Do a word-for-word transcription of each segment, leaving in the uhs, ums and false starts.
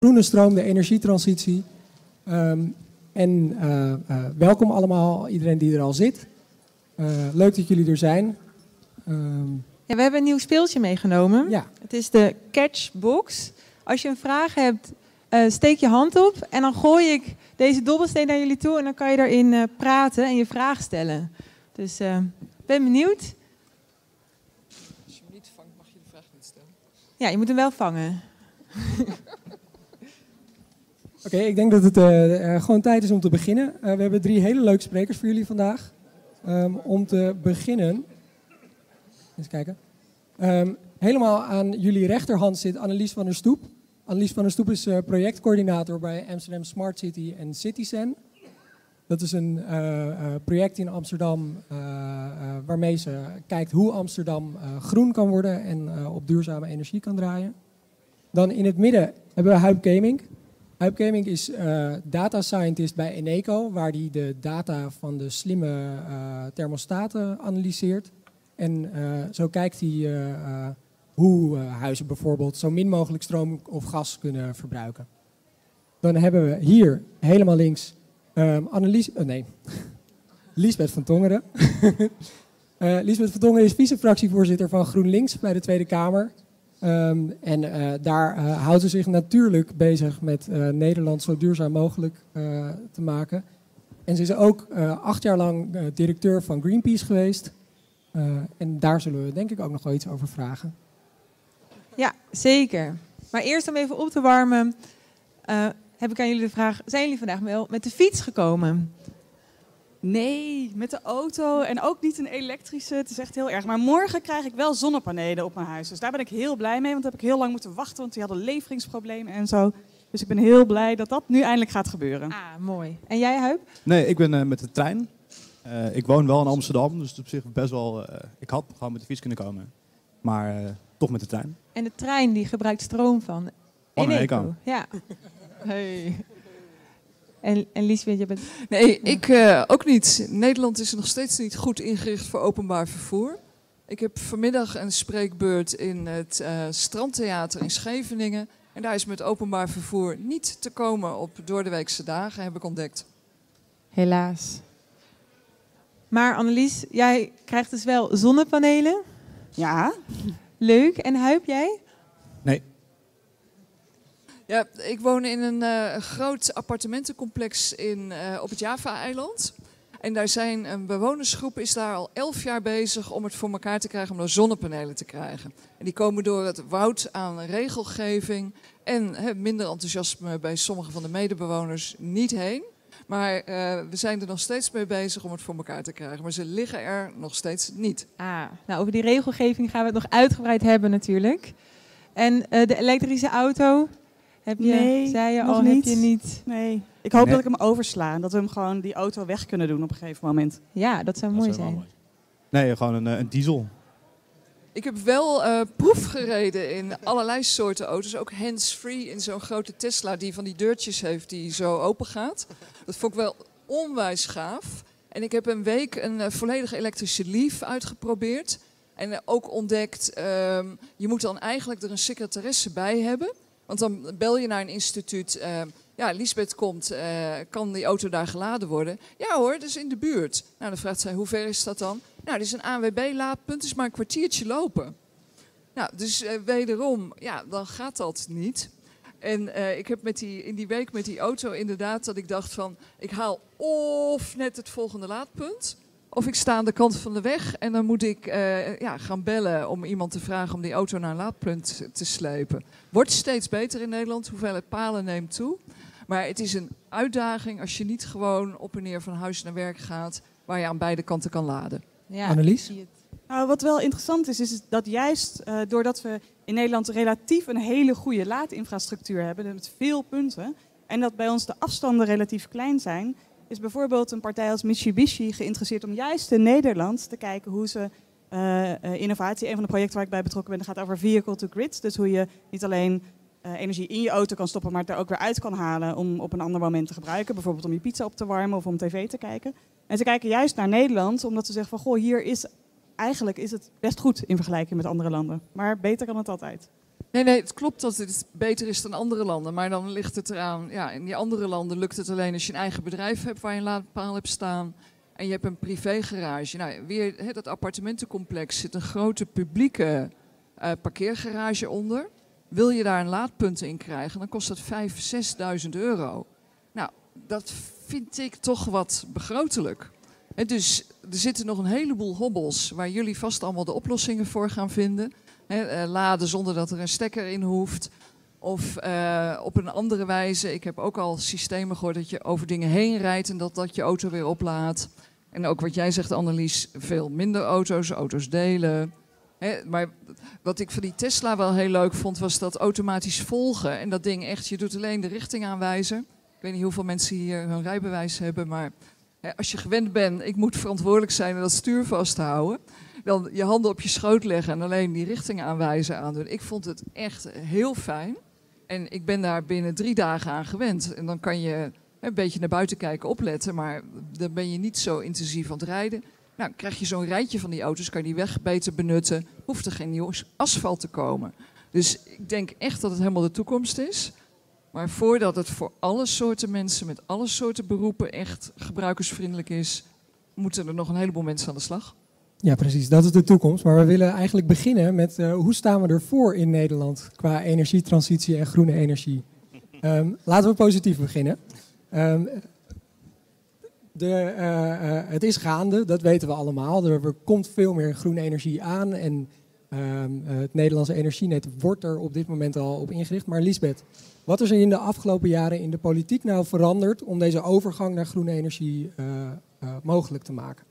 groene stroom, de energietransitie. Um, en uh, uh, welkom allemaal, iedereen die er al zit. Uh, leuk dat jullie er zijn. Um, ja, we hebben een nieuw speeltje meegenomen. Ja. Het is de Catchbox. Als je een vraag hebt, uh, steek je hand op en dan gooi ik deze dobbelsteen naar jullie toe en dan kan je daarin uh, praten en je vraag stellen. Dus ik uh, ben benieuwd. Als je hem niet vangt, mag je de vraag niet stellen. Ja, je moet hem wel vangen. Oké, okay, ik denk dat het uh, uh, gewoon tijd is om te beginnen. Uh, we hebben drie hele leuke sprekers voor jullie vandaag. Um, om te beginnen... Eens kijken. Um, helemaal aan jullie rechterhand zit Annelies van der Stoep. Annelies van der Stoep is uh, projectcoördinator bij Amsterdam Smart City en Citizen. Dat is een uh, uh, project in Amsterdam uh, uh, waarmee ze kijkt hoe Amsterdam uh, groen kan worden en uh, op duurzame energie kan draaien. Dan in het midden hebben we Huib Kemink. Huib Kemink is uh, data scientist bij Eneco, waar hij de data van de slimme uh, thermostaten analyseert. En uh, zo kijkt hij uh, uh, hoe uh, huizen bijvoorbeeld zo min mogelijk stroom of gas kunnen verbruiken. Dan hebben we hier helemaal links um, Annelies, uh, nee, Liesbeth van Tongeren. uh, Liesbeth van Tongeren is vice-fractievoorzitter van GroenLinks bij de Tweede Kamer. Um, en uh, daar uh, houdt ze zich natuurlijk bezig met uh, Nederland zo duurzaam mogelijk uh, te maken. En ze is ook uh, acht jaar lang uh, directeur van Greenpeace geweest. Uh, en daar zullen we denk ik ook nog wel iets over vragen. Ja, zeker. Maar eerst om even op te warmen, uh, heb ik aan jullie de vraag, zijn jullie vandaag wel met de fiets gekomen? Nee, met de auto en ook niet een elektrische. Het is echt heel erg. Maar morgen krijg ik wel zonnepanelen op mijn huis. Dus daar ben ik heel blij mee, want daar heb ik heel lang moeten wachten, want die hadden leveringsproblemen en zo. Dus ik ben heel blij dat dat nu eindelijk gaat gebeuren. Ah, mooi. En jij, Huib? Nee, ik ben uh, met de trein. Uh, ik woon wel in Amsterdam, dus het is op zich best wel... Uh, ik had gewoon met de fiets kunnen komen, maar uh, toch met de trein. En de trein die gebruikt stroom van Van Eneco. Eneco. Ja. Hey. En, en Liesbeth, je bent... Nee, ik uh, ook niet. Nederland is nog steeds niet goed ingericht voor openbaar vervoer. Ik heb vanmiddag een spreekbeurt in het uh, Strandtheater in Scheveningen. En daar is met openbaar vervoer niet te komen op doordeweekse dagen, heb ik ontdekt. Helaas. Maar Annelies, jij krijgt dus wel zonnepanelen. Ja. Leuk. En Huib, jij? Nee. Ja, ik woon in een uh, groot appartementencomplex in, uh, op het Java-eiland. En daar zijn een bewonersgroep is daar al elf jaar bezig om het voor elkaar te krijgen om er zonnepanelen te krijgen. En die komen door het woud aan regelgeving en he, minder enthousiasme bij sommige van de medebewoners niet heen. Maar uh, we zijn er nog steeds mee bezig om het voor elkaar te krijgen. Maar ze liggen er nog steeds niet. Ah, nou over die regelgeving gaan we het nog uitgebreid hebben natuurlijk. En uh, de elektrische auto, heb je, nee, zei je nog al, niet. heb je niet? Nee, ik hoop Nee. dat ik hem oversla. Dat we hem gewoon die auto weg kunnen doen op een gegeven moment. Ja, dat zou Dat mooi is wel zijn. mooi. Nee, gewoon een, een diesel. Ik heb wel uh, proef gereden in allerlei soorten auto's. Ook hands-free in zo'n grote Tesla die van die deurtjes heeft die zo open gaat. Dat vond ik wel onwijs gaaf. En ik heb een week een uh, volledig elektrische Leaf uitgeprobeerd. En uh, ook ontdekt, uh, je moet dan eigenlijk er een secretaresse bij hebben. Want dan bel je naar een instituut. Uh, ja, Liesbeth komt, uh, kan die auto daar geladen worden? Ja hoor, dat is in de buurt. Nou, dan vraagt zij, hoe ver is dat dan? Nou, dit is een A N W B-laadpunt, is maar een kwartiertje lopen. Nou, dus uh, wederom, ja, dan gaat dat niet. En uh, ik heb met die, in die week met die auto inderdaad dat ik dacht van... ik haal of net het volgende laadpunt... of ik sta aan de kant van de weg en dan moet ik uh, ja, gaan bellen om iemand te vragen om die auto naar een laadpunt te slepen. Wordt steeds beter in Nederland, hoeveelheid palen neemt toe. Maar het is een uitdaging als je niet gewoon op en neer van huis naar werk gaat... waar je aan beide kanten kan laden. Ja, Annelies? zie het. Nou, wat wel interessant is, is dat juist uh, doordat we in Nederland relatief een hele goede laadinfrastructuur hebben, met veel punten, en dat bij ons de afstanden relatief klein zijn, is bijvoorbeeld een partij als Mitsubishi geïnteresseerd om juist in Nederland te kijken hoe ze uh, uh, innovatie, een van de projecten waar ik bij betrokken ben, dat gaat over vehicle to grid. Dus hoe je niet alleen uh, energie in je auto kan stoppen, maar het er ook weer uit kan halen om op een ander moment te gebruiken. Bijvoorbeeld om je pizza op te warmen of om tv te kijken. En ze kijken juist naar Nederland, omdat ze zeggen van, goh, hier is eigenlijk is het best goed in vergelijking met andere landen. Maar beter kan het altijd. Nee, nee, het klopt dat het beter is dan andere landen. Maar dan ligt het eraan, ja, in die andere landen lukt het alleen als je een eigen bedrijf hebt waar je een laadpaal hebt staan. En je hebt een privégarage. Nou, weer he, dat appartementencomplex zit een grote publieke uh, parkeergarage onder. Wil je daar een laadpunt in krijgen, dan kost dat vijfduizend, zesduizend euro. Nou, dat vind ik toch wat begrotelijk. En dus er zitten nog een heleboel hobbels waar jullie vast allemaal de oplossingen voor gaan vinden. He, uh, laden zonder dat er een stekker in hoeft. Of uh, op een andere wijze. Ik heb ook al systemen gehoord dat je over dingen heen rijdt en dat dat je auto weer oplaadt. En ook wat jij zegt, Annelies, veel minder auto's, auto's delen. He, maar wat ik van die Tesla wel heel leuk vond, was dat automatisch volgen. En dat ding echt, je doet alleen de richting aanwijzen. Ik weet niet hoeveel mensen hier hun rijbewijs hebben, maar he, als je gewend bent, ik moet verantwoordelijk zijn en dat stuur vasthouden. Dan je handen op je schoot leggen en alleen die richting aanwijzen aandoen. Ik vond het echt heel fijn. En ik ben daar binnen drie dagen aan gewend. En dan kan je een beetje naar buiten kijken, opletten. Maar dan ben je niet zo intensief aan het rijden. Nou, krijg je zo'n rijtje van die auto's, kan je die weg beter benutten. Hoeft er geen nieuw asfalt te komen. Dus ik denk echt dat het helemaal de toekomst is. Maar voordat het voor alle soorten mensen, met alle soorten beroepen echt gebruikersvriendelijk is, moeten er nog een heleboel mensen aan de slag. Ja, precies. Dat is de toekomst. Maar we willen eigenlijk beginnen met uh, hoe staan we ervoor in Nederland qua energietransitie en groene energie. Um, laten we positief beginnen. Um, de, uh, uh, het is gaande, dat weten we allemaal. Er, er komt veel meer groene energie aan en um, uh, het Nederlandse energienet wordt er op dit moment al op ingericht. Maar Liesbeth, wat is er in de afgelopen jaren in de politiek nou veranderd om deze overgang naar groene energie uh, uh, mogelijk te maken?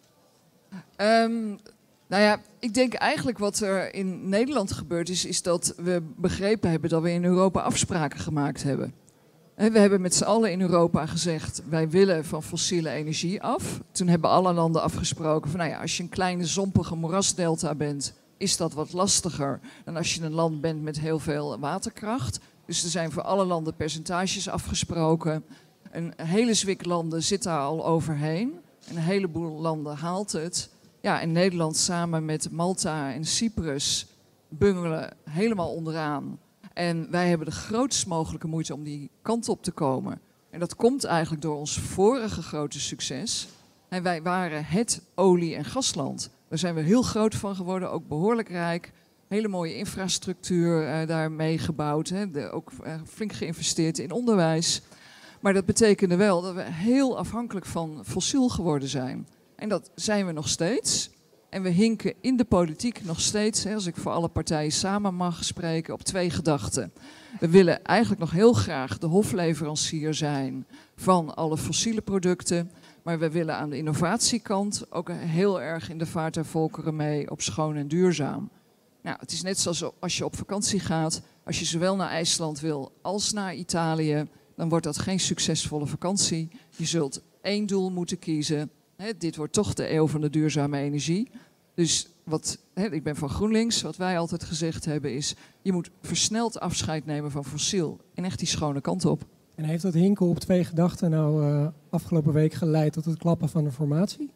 Um, nou ja, ik denk eigenlijk wat er in Nederland gebeurd is, is dat we begrepen hebben dat we in Europa afspraken gemaakt hebben. En we hebben met z'n allen in Europa gezegd, wij willen van fossiele energie af. Toen hebben alle landen afgesproken van, nou ja, als je een kleine zompige moerasdelta bent, is dat wat lastiger dan als je een land bent met heel veel waterkracht. Dus er zijn voor alle landen percentages afgesproken. Een hele zwik landen zit daar al overheen. Een heleboel landen haalt het. Ja, en Nederland samen met Malta en Cyprus bungelen helemaal onderaan. En wij hebben de grootst mogelijke moeite om die kant op te komen. En dat komt eigenlijk door ons vorige grote succes. En wij waren het olie- en gasland. Daar zijn we heel groot van geworden, ook behoorlijk rijk. Hele mooie infrastructuur uh, daarmee gebouwd. Hè. De, ook uh, flink geïnvesteerd in onderwijs. Maar dat betekende wel dat we heel afhankelijk van fossiel geworden zijn. En dat zijn we nog steeds. En we hinken in de politiek nog steeds, hè, als ik voor alle partijen samen mag spreken, op twee gedachten. We willen eigenlijk nog heel graag de hofleverancier zijn van alle fossiele producten. Maar we willen aan de innovatiekant ook heel erg in de vaart der volkeren mee op schoon en duurzaam. Nou, het is net zoals als je op vakantie gaat. Als je zowel naar IJsland wil als naar Italië, dan wordt dat geen succesvolle vakantie. Je zult één doel moeten kiezen. He, dit wordt toch de eeuw van de duurzame energie. Dus wat, he, ik ben van GroenLinks. Wat wij altijd gezegd hebben is, je moet versneld afscheid nemen van fossiel. En echt die schone kant op. En heeft dat hinken op twee gedachten nou uh, afgelopen week geleid tot het klappen van de formatie?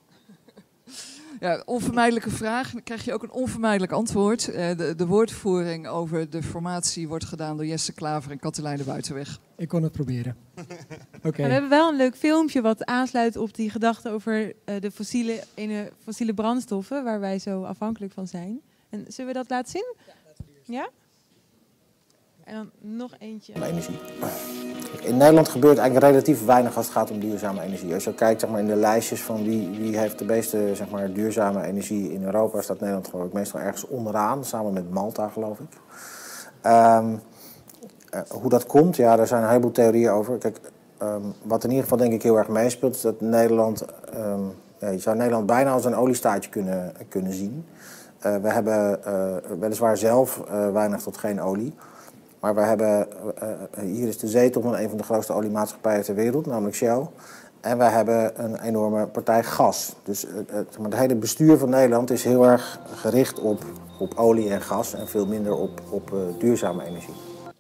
Ja, onvermijdelijke vraag. Dan krijg je ook een onvermijdelijk antwoord. Uh, de, de woordvoering over de formatie wordt gedaan door Jesse Klaver en Katelijn de Buitenweg. Ik kon het proberen. Okay. We hebben wel een leuk filmpje wat aansluit op die gedachte over uh, de fossiele, ene, fossiele brandstoffen, waar wij zo afhankelijk van zijn. En zullen we dat laten zien? Ja, laten we eerst. Ja? En dan nog eentje. Energie. In Nederland gebeurt eigenlijk relatief weinig als het gaat om duurzame energie. Als je kijkt zeg maar, in de lijstjes van wie, wie heeft de meeste zeg maar, duurzame energie in Europa, staat Nederland geloof ik meestal ergens onderaan, samen met Malta geloof ik. Um, uh, hoe dat komt, ja, daar zijn een heleboel theorieën over. Kijk, um, wat in ieder geval denk ik heel erg meespeelt, is dat Nederland, um, ja, je zou Nederland bijna als een oliestaatje kunnen, kunnen zien. Uh, we hebben uh, weliswaar zelf uh, weinig tot geen olie. Maar we hebben, uh, hier is de zetel van een van de grootste oliemaatschappijen ter wereld, namelijk Shell. En we hebben een enorme partij gas. Dus uh, het hele bestuur van Nederland is heel erg gericht op, op olie en gas en veel minder op, op uh, duurzame energie.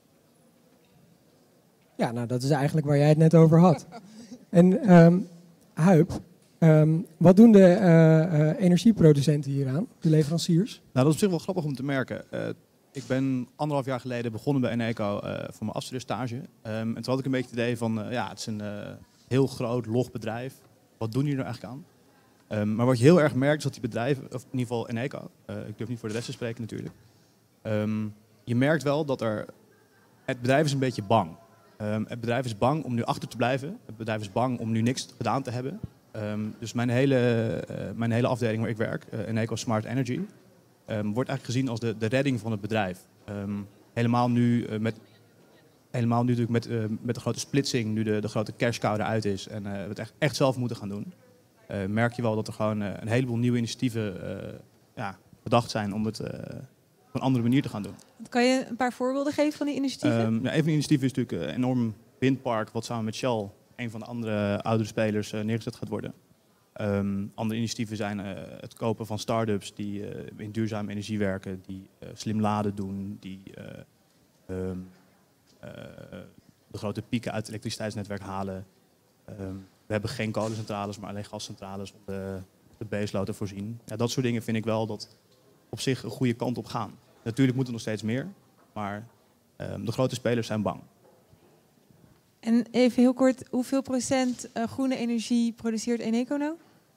Ja, nou dat is eigenlijk waar jij het net over had. En um, Huib, um, wat doen de uh, uh, energieproducenten hieraan, de leveranciers? Nou, dat is op zich wel grappig om te merken. Uh, ik ben anderhalf jaar geleden begonnen bij Eneco uh, voor mijn afstudeerstage. Um, en toen had ik een beetje het idee van, uh, ja, het is een uh, heel groot, log bedrijf. Wat doen jullie er eigenlijk aan? Um, maar wat je heel erg merkt is dat die bedrijven, of in ieder geval Eneco, uh, ik durf niet voor de rest te spreken natuurlijk. Um, je merkt wel dat er, het bedrijf is een beetje bang. Um, het bedrijf is bang om nu achter te blijven. Het bedrijf is bang om nu niks gedaan te hebben. Um, dus mijn hele, uh, mijn hele afdeling waar ik werk, uh, Eneco Smart Energy, um, wordt eigenlijk gezien als de, de redding van het bedrijf. Um, helemaal nu uh, met, helemaal nu natuurlijk met, uh, met de grote splitsing, nu de, de grote cash cow eruit is en uh, we het echt, echt zelf moeten gaan doen. Uh, merk je wel dat er gewoon uh, een heleboel nieuwe initiatieven uh, ja, bedacht zijn om het uh, op een andere manier te gaan doen. Kan je een paar voorbeelden geven van die initiatieven? Um, ja, een van die initiatieven is natuurlijk een enorm windpark wat samen met Shell, een van de andere oudere spelers, uh, neergezet gaat worden. Um, andere initiatieven zijn uh, het kopen van start-ups die uh, in duurzame energie werken, die uh, slim laden doen, die uh, um, uh, de grote pieken uit het elektriciteitsnetwerk halen. Um, we hebben geen kolencentrales, maar alleen gascentrales om de, de baseload te voorzien. Ja, dat soort dingen vind ik wel dat op zich een goede kant op gaan. Natuurlijk moet er nog steeds meer, maar um, de grote spelers zijn bang. En even heel kort, hoeveel procent uh, groene energie produceert Eneco nou?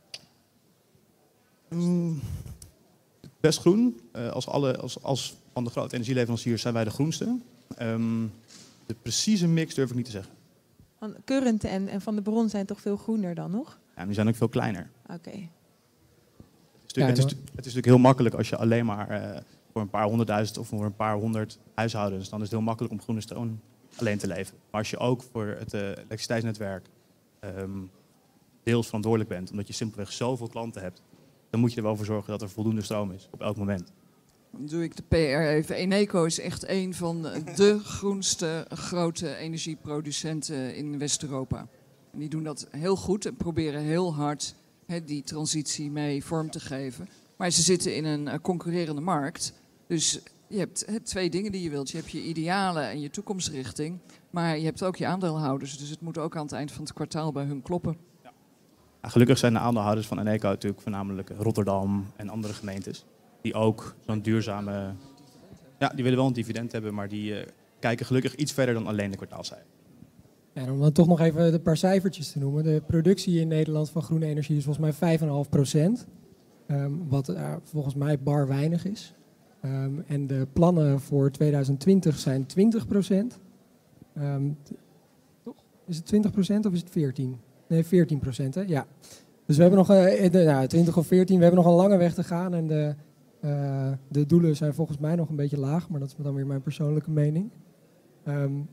Mm, best groen. Uh, als, alle, als, als van de grote energieleveranciers zijn wij de groenste. Um, de precieze mix durf ik niet te zeggen. Van Current en, en Van de Bron zijn toch veel groener dan nog? Ja, die zijn ook veel kleiner. Oké. Okay. Het, ja, het, is, het is natuurlijk heel makkelijk als je alleen maar uh, voor een paar honderdduizend of voor een paar honderd huishoudens, dan is het heel makkelijk om groene stroom alleen te leveren. Maar als je ook voor het uh, elektriciteitsnetwerk um, deels verantwoordelijk bent, omdat je simpelweg zoveel klanten hebt, dan moet je er wel voor zorgen dat er voldoende stroom is op elk moment. Dan doe ik de P R even. Eneco is echt een van de groenste grote energieproducenten in West-Europa. En die doen dat heel goed en proberen heel hard he, die transitie mee vorm te geven. Maar ze zitten in een uh, concurrerende markt. Dus je hebt he, twee dingen die je wilt. Je hebt je idealen en je toekomstrichting. Maar je hebt ook je aandeelhouders. Dus het moet ook aan het eind van het kwartaal bij hun kloppen. Ja. Ja, gelukkig zijn de aandeelhouders van Eneco natuurlijk voornamelijk Rotterdam en andere gemeentes. Die ook zo'n duurzame... Ja, die willen wel een dividend hebben, maar die uh, kijken gelukkig iets verder dan alleen de kwartaalcijfer. Ja, om dan toch nog even een paar cijfertjes te noemen. De productie in Nederland van groene energie is volgens mij vijf komma vijf procent. Um, wat uh, volgens mij bar weinig is. Um, en de plannen voor tweeduizend twintig zijn twintig procent. Um, t- toch? Is het twintig procent of is het veertien? Nee, veertien procent, hè? Ja. Dus we hebben nog uh, de, nou, twintig of veertien, we hebben nog een lange weg te gaan. En de, uh, de doelen zijn volgens mij nog een beetje laag, maar dat is dan weer mijn persoonlijke mening. Um,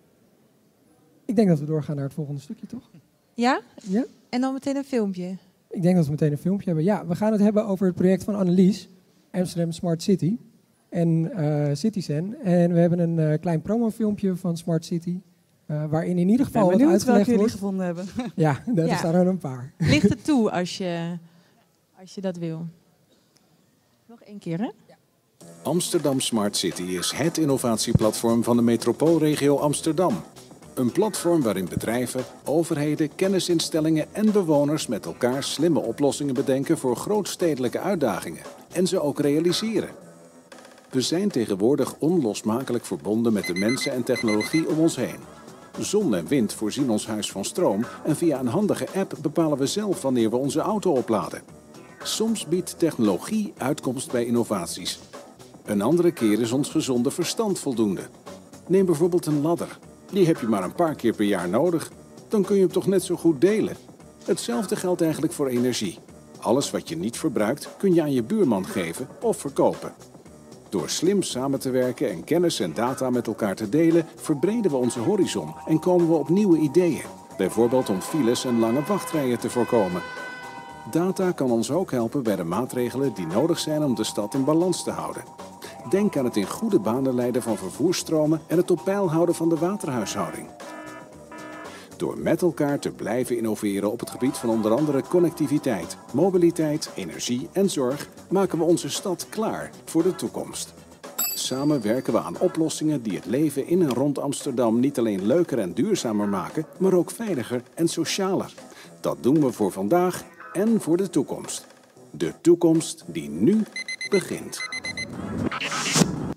ik denk dat we doorgaan naar het volgende stukje, toch? Ja? Ja? En dan meteen een filmpje. Ik denk dat we meteen een filmpje hebben. Ja, we gaan het hebben over het project van Annelies, Amsterdam Smart City en uh, Citizen. En we hebben een uh, klein promofilmpje van Smart City, uh, waarin in ieder geval wat uitgelegd welke jullie wordt. gevonden hebben. Ja, daar Ja. staan er een paar. Licht het toe als je, als je dat wil. Nog één keer, hè? Amsterdam Smart City is het innovatieplatform van de metropoolregio Amsterdam. Een platform waarin bedrijven, overheden, kennisinstellingen en bewoners met elkaar slimme oplossingen bedenken voor grootstedelijke uitdagingen en ze ook realiseren. We zijn tegenwoordig onlosmakelijk verbonden met de mensen en technologie om ons heen. Zon en wind voorzien ons huis van stroom en via een handige app bepalen we zelf wanneer we onze auto opladen. Soms biedt technologie uitkomst bij innovaties. Een andere keer is ons gezonde verstand voldoende. Neem bijvoorbeeld een ladder. Die heb je maar een paar keer per jaar nodig. Dan kun je hem toch net zo goed delen. Hetzelfde geldt eigenlijk voor energie. Alles wat je niet verbruikt kun je aan je buurman geven of verkopen. Door slim samen te werken en kennis en data met elkaar te delen, verbreden we onze horizon en komen we op nieuwe ideeën. Bijvoorbeeld om files en lange wachtrijen te voorkomen. Data kan ons ook helpen bij de maatregelen die nodig zijn om de stad in balans te houden. Denk aan het in goede banen leiden van vervoersstromen en het op peil houden van de waterhuishouding. Door met elkaar te blijven innoveren op het gebied van onder andere connectiviteit, mobiliteit, energie en zorg, maken we onze stad klaar voor de toekomst. Samen werken we aan oplossingen die het leven in en rond Amsterdam niet alleen leuker en duurzamer maken, maar ook veiliger en socialer. Dat doen we voor vandaag en voor de toekomst. De toekomst die nu begint.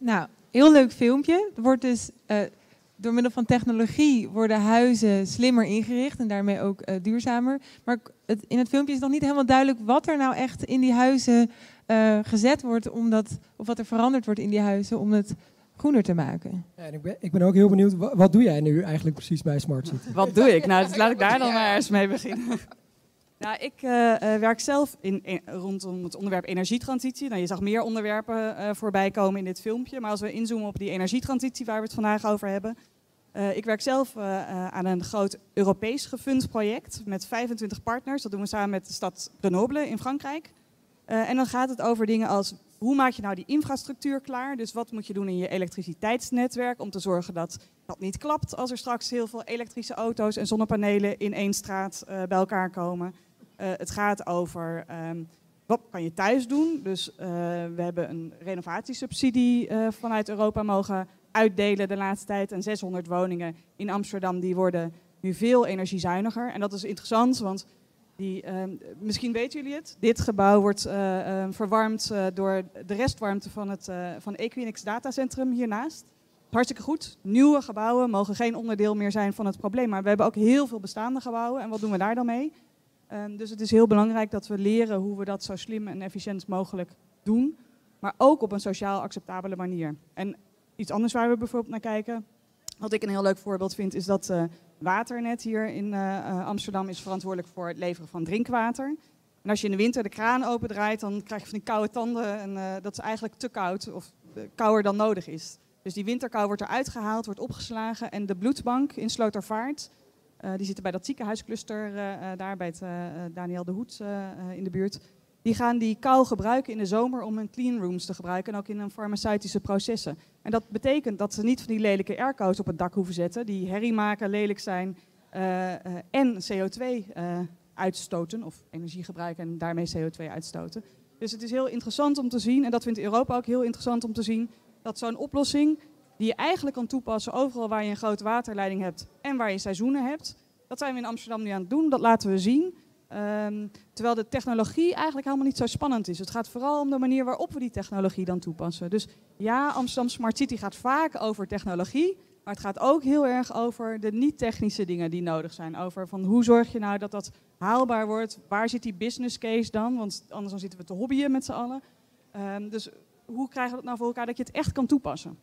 Nou, heel leuk filmpje. Er wordt dus uh, door middel van technologie worden huizen slimmer ingericht en daarmee ook uh, duurzamer. Maar het, in het filmpje is nog niet helemaal duidelijk wat er nou echt in die huizen uh, gezet wordt, om dat, of wat er veranderd wordt in die huizen om het groener te maken. Ja, en ik, ben, ik ben ook heel benieuwd, wat, wat doe jij nu eigenlijk precies bij Smart City? Wat doe ik? Nou, dus laat ik daar dan maar eens mee beginnen. Nou, ik uh, uh, werk zelf in, in, rondom het onderwerp energietransitie. Nou, je zag meer onderwerpen uh, voorbij komen in dit filmpje. Maar als we inzoomen op die energietransitie waar we het vandaag over hebben. Uh, ik werk zelf uh, uh, aan een groot Europees gefund project met vijfentwintig partners. Dat doen we samen met de stad Grenoble in Frankrijk. Uh, en dan gaat het over dingen als, hoe maak je nou die infrastructuur klaar? Dus wat moet je doen in je elektriciteitsnetwerk om te zorgen dat dat niet klapt als er straks heel veel elektrische auto's en zonnepanelen in één straat uh, bij elkaar komen. Uh, het gaat over um, wat kan je thuis doen. Dus uh, we hebben een renovatiesubsidie uh, vanuit Europa mogen uitdelen de laatste tijd. En zeshonderd woningen in Amsterdam die worden nu veel energiezuiniger. En dat is interessant, want die, uh, misschien weten jullie het. Dit gebouw wordt uh, uh, verwarmd uh, door de restwarmte van het uh, van Equinix datacentrum hiernaast. Hartstikke goed. Nieuwe gebouwen mogen geen onderdeel meer zijn van het probleem. Maar we hebben ook heel veel bestaande gebouwen. En wat doen we daar dan mee? Um, dus het is heel belangrijk dat we leren hoe we dat zo slim en efficiënt mogelijk doen. Maar ook op een sociaal acceptabele manier. En iets anders waar we bijvoorbeeld naar kijken. Wat ik een heel leuk voorbeeld vind, is dat uh, Waternet hier in uh, uh, Amsterdam is verantwoordelijk voor het leveren van drinkwater. En als je in de winter de kraan opendraait, dan krijg je van die koude tanden. En uh, dat is eigenlijk te koud, of uh, kouder dan nodig is. Dus die winterkou wordt eruit gehaald, wordt opgeslagen. En de bloedbank in Slotervaart, uh, die zitten bij dat ziekenhuiscluster uh, daar bij het uh, Daniel de Hoed uh, uh, in de buurt. Die gaan die kou gebruiken in de zomer om hun cleanrooms te gebruiken. En ook in hun farmaceutische processen. En dat betekent dat ze niet van die lelijke airco's op het dak hoeven zetten. Die herrie maken, lelijk zijn uh, uh, en C O twee uh, uitstoten. Of energie gebruiken en daarmee C O twee uitstoten. Dus het is heel interessant om te zien, en dat vindt Europa ook heel interessant om te zien, dat zo'n oplossing die je eigenlijk kan toepassen overal waar je een grote waterleiding hebt en waar je seizoenen hebt. Dat zijn we in Amsterdam nu aan het doen, dat laten we zien. Um, terwijl de technologie eigenlijk helemaal niet zo spannend is. Het gaat vooral om de manier waarop we die technologie dan toepassen. Dus ja, Amsterdam Smart City gaat vaak over technologie. Maar het gaat ook heel erg over de niet-technische dingen die nodig zijn. Over van hoe zorg je nou dat dat haalbaar wordt? Waar zit die business case dan? Want anders dan zitten we te hobbyen met z'n allen. Um, dus hoe krijgen we het nou voor elkaar dat je het echt kan toepassen?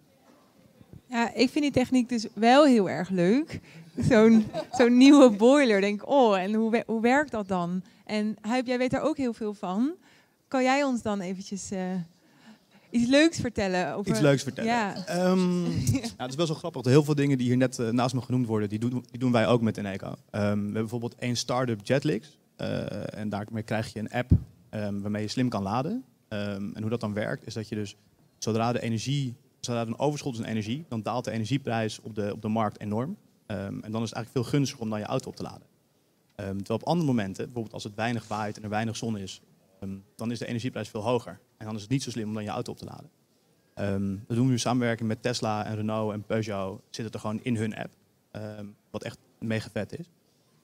Ja, ik vind die techniek dus wel heel erg leuk. Zo'n zo'n nieuwe boiler. Denk, oh, en hoe, hoe werkt dat dan? En Huib, jij weet daar ook heel veel van. Kan jij ons dan eventjes uh, iets leuks vertellen? Over... Iets leuks vertellen? Ja. Um, ja, het is best wel grappig. Heel veel dingen die hier net uh, naast me genoemd worden, die doen, die doen wij ook met Eneco. Um, we hebben bijvoorbeeld één start-up, Jetlix. Uh, en daarmee krijg je een app um, waarmee je slim kan laden. Um, en hoe dat dan werkt, is dat je dus zodra de energie... Zodra er een overschot is aan energie, dan daalt de energieprijs op de, op de markt enorm. Um, en dan is het eigenlijk veel gunstiger om dan je auto op te laden. Um, terwijl op andere momenten, bijvoorbeeld als het weinig waait en er weinig zon is, um, dan is de energieprijs veel hoger. En dan is het niet zo slim om dan je auto op te laden. Um, dat doen we nu samenwerking met Tesla en Renault en Peugeot. Zit het er gewoon in hun app, um, wat echt mega vet is.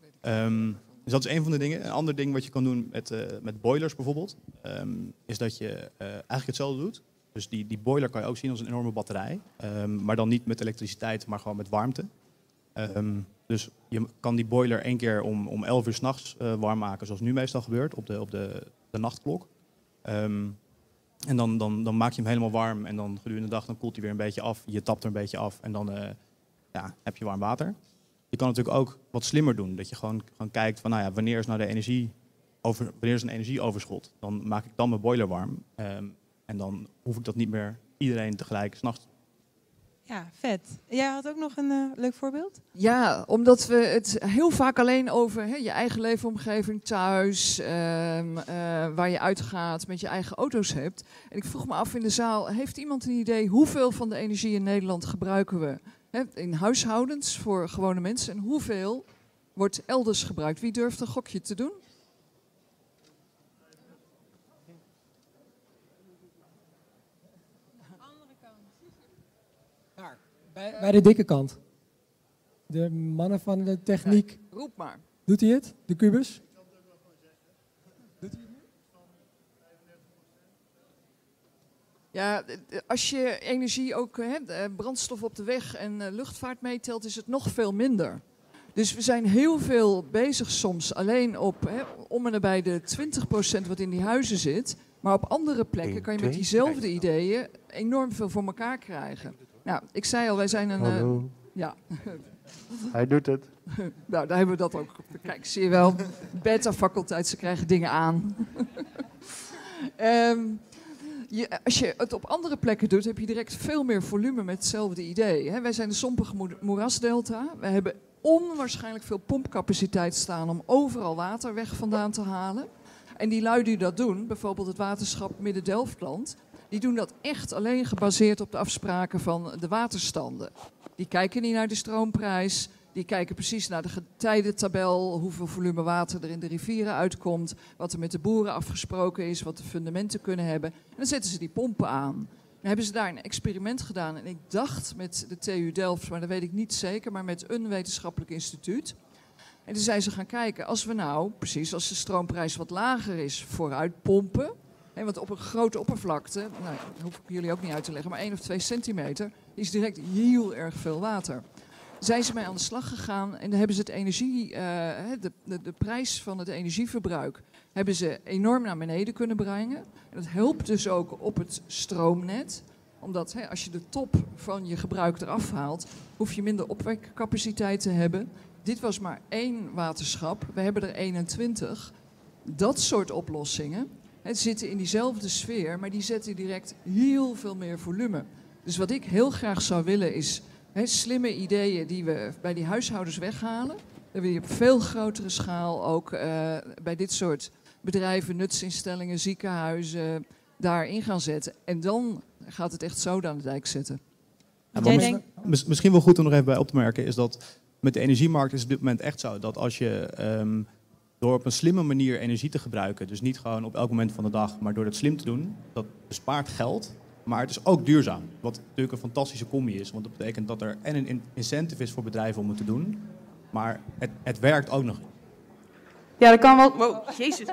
Um, dus dat is een van de dingen. Een ander ding wat je kan doen met, uh, met boilers bijvoorbeeld, um, is dat je uh, eigenlijk hetzelfde doet. Dus die, die boiler kan je ook zien als een enorme batterij. Um, maar dan niet met elektriciteit, maar gewoon met warmte. Um, dus je kan die boiler één keer om, om elf uur 's nachts uh, warm maken, zoals nu meestal gebeurt, op de, op de, de nachtklok. Um, en dan, dan, dan maak je hem helemaal warm en dan gedurende de dag dan koelt hij weer een beetje af. Je tapt er een beetje af en dan uh, ja, heb je warm water. Je kan natuurlijk ook wat slimmer doen. Dat je gewoon, gewoon kijkt van, nou ja, wanneer is nou de energie over, wanneer is een energieoverschot? Dan maak ik dan mijn boiler warm. Um, En dan hoef ik dat niet meer iedereen tegelijk 's nachts. Ja, vet. Jij had ook nog een uh, leuk voorbeeld? Ja, omdat we het heel vaak alleen over hè, je eigen leefomgeving thuis, um, uh, waar je uitgaat, met je eigen auto's hebt. En ik vroeg me af in de zaal, heeft iemand een idee hoeveel van de energie in Nederland gebruiken we hè, in huishoudens voor gewone mensen? En hoeveel wordt elders gebruikt? Wie durft een gokje te doen? Bij, bij de dikke kant. De mannen van de techniek. Kijk, roep maar. Doet hij het? De kubus? Ja, Ja, als je energie ook, hè, brandstof op de weg en uh, luchtvaart meetelt, is het nog veel minder. Dus we zijn heel veel bezig soms alleen op, hè, om en nabij de twintig procent wat in die huizen zit. Maar op andere plekken kan je met diezelfde ideeën enorm veel voor elkaar krijgen. Nou, ik zei al, wij zijn een... Uh, ja. Hij doet het. Nou, daar hebben we dat ook. Kijk, zie je wel. Beta-faculteit, ze krijgen dingen aan. um, je, als je het op andere plekken doet, heb je direct veel meer volume met hetzelfde idee. Hè? Wij zijn de Sompige Moerasdelta. We hebben onwaarschijnlijk veel pompcapaciteit staan om overal water weg vandaan te halen. En die lui die dat doen, bijvoorbeeld het waterschap Midden-Delftland, die doen dat echt alleen gebaseerd op de afspraken van de waterstanden. Die kijken niet naar de stroomprijs, die kijken precies naar de getijdentabel, hoeveel volume water er in de rivieren uitkomt, wat er met de boeren afgesproken is, wat de fundamenten kunnen hebben. En dan zetten ze die pompen aan. Dan hebben ze daar een experiment gedaan en ik dacht met de T U Delft, maar dat weet ik niet zeker, maar met een wetenschappelijk instituut. En toen zijn ze gaan kijken, als we nou, precies als de stroomprijs wat lager is, vooruit pompen. Hè, want op een grote oppervlakte, nou, dat hoef ik jullie ook niet uit te leggen, maar één of twee centimeter, is direct heel erg veel water. Zijn ze mee aan de slag gegaan en dan hebben ze het energie, uh, de, de, de prijs van het energieverbruik hebben ze enorm naar beneden kunnen brengen. En dat helpt dus ook op het stroomnet. Omdat hè, als je de top van je gebruik eraf haalt, hoef je minder opwekcapaciteit te hebben. Dit was maar één waterschap, we hebben er eenentwintig. Dat soort oplossingen hè, zitten in diezelfde sfeer, maar die zetten direct heel veel meer volume. Dus wat ik heel graag zou willen is hè, slimme ideeën die we bij die huishoudens weghalen. Dat we die op veel grotere schaal ook uh, bij dit soort bedrijven, nutsinstellingen, ziekenhuizen daarin gaan zetten. En dan gaat het echt zo aan de dijk zetten. Ja, denk... mis, misschien wel goed om nog even bij op te merken is dat met de energiemarkt is het op dit moment echt zo dat als je um, door op een slimme manier energie te gebruiken, dus niet gewoon op elk moment van de dag, maar door dat slim te doen, dat bespaart geld, maar het is ook duurzaam. Wat natuurlijk een fantastische combi is, want dat betekent dat er en een incentive is voor bedrijven om het te doen, maar het, het werkt ook nog. Ja, dat kan wel. Wow, jezus.